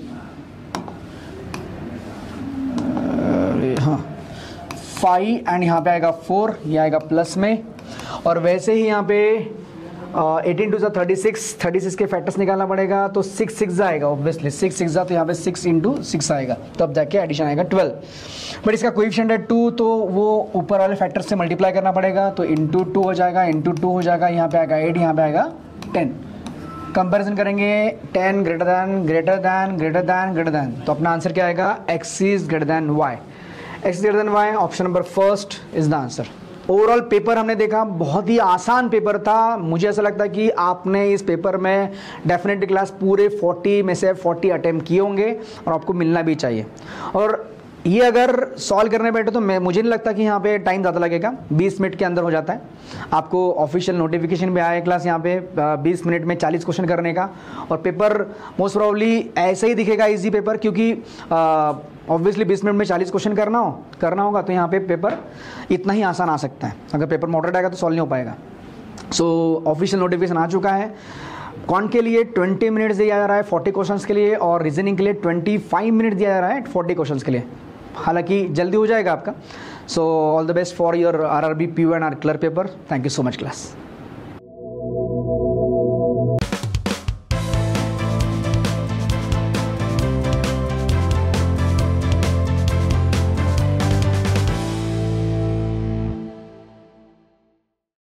हाँ फाइव एंड यहाँ पे आएगा फोर, ये आएगा प्लस में, और वैसे ही यहाँ पे एटीन टू जा थर्टी सिक्स, थर्टी सिक्स के फैक्टर्स निकालना पड़ेगा, तो सिक्स सिक्स आएगा ऑब्वियसली, सिक्स सिक्स जा तो यहाँ पे सिक्स इंटू सिक्स आएगा, तब जाके एडिशन आएगा ट्वेल्व, बट इसका कोएफिशिएंट है टू, तो वो ऊपर वाले फैक्टर से मल्टीप्लाई करना पड़ेगा, तो इंटू टू हो जाएगा, इंटू टू हो जाएगा, यहाँ पे आएगा एट, यहाँ पे आएगा टेन। कंपैरिजन करेंगे, ten greater than greater than greater than greater than, तो अपना आंसर क्या आएगा, x is greater than y, x greater than y, option number first is the answer. Overall paper हमने देखा बहुत ही आसान पेपर था, मुझे ऐसा लगता है कि आपने इस पेपर में डेफिनेटली क्लास पूरे चालीस में से चालीस अटेम्प्ट किए होंगे और आपको मिलना भी चाहिए। और ये अगर सॉल्व करने बैठे तो मैं मुझे नहीं लगता कि यहाँ पे टाइम ज़्यादा लगेगा, बीस मिनट के अंदर हो जाता है। आपको ऑफिशियल नोटिफिकेशन भी आया क्लास यहाँ पे बीस मिनट में चालीस क्वेश्चन करने का, और पेपर मोस्ट प्रॉब्ली ऐसे ही दिखेगा इजी पेपर, क्योंकि ऑब्वियसली बीस मिनट में चालीस क्वेश्चन करना हो करना होगा तो यहाँ पे पेपर इतना ही आसान आ सकता है। अगर पेपर मॉडरेट आएगा तो सॉल्व नहीं हो पाएगा। सो ऑफिशियल नोटिफिकेशन आ चुका है। कौन के लिए ट्वेंटी मिनट्स दिया जा रहा है चालीस क्वेश्चंस के लिए, और रीजनिंग के लिए पच्चीस मिनट दिया जा रहा है चालीस क्वेश्चंस के लिए, हालांकि जल्दी हो जाएगा आपका। So all the best for your R R B P O and R clerk paper. Thank you so much class.